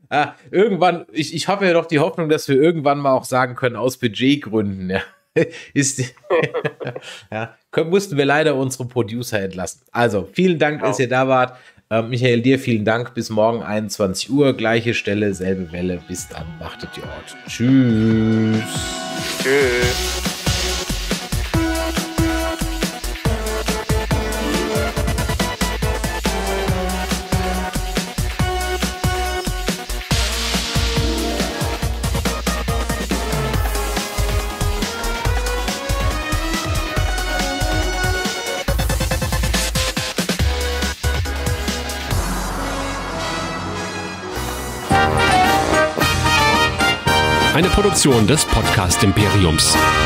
[SPEAKER 2] Ah, irgendwann, ich, ich habe ja doch die Hoffnung, dass wir irgendwann mal auch sagen können, aus Budgetgründen, ja. Ist, ja, können, mussten wir leider unsere Producer entlassen. Also, vielen Dank, genau. dass ihr da wart. Äh, Michael, dir vielen Dank. Bis morgen einundzwanzig Uhr. Gleiche Stelle, selbe Welle. Bis dann. Machtet ihr Ort. Tschüss.
[SPEAKER 3] Tschüss.
[SPEAKER 1] Eine Produktion des Podcast Imperiums.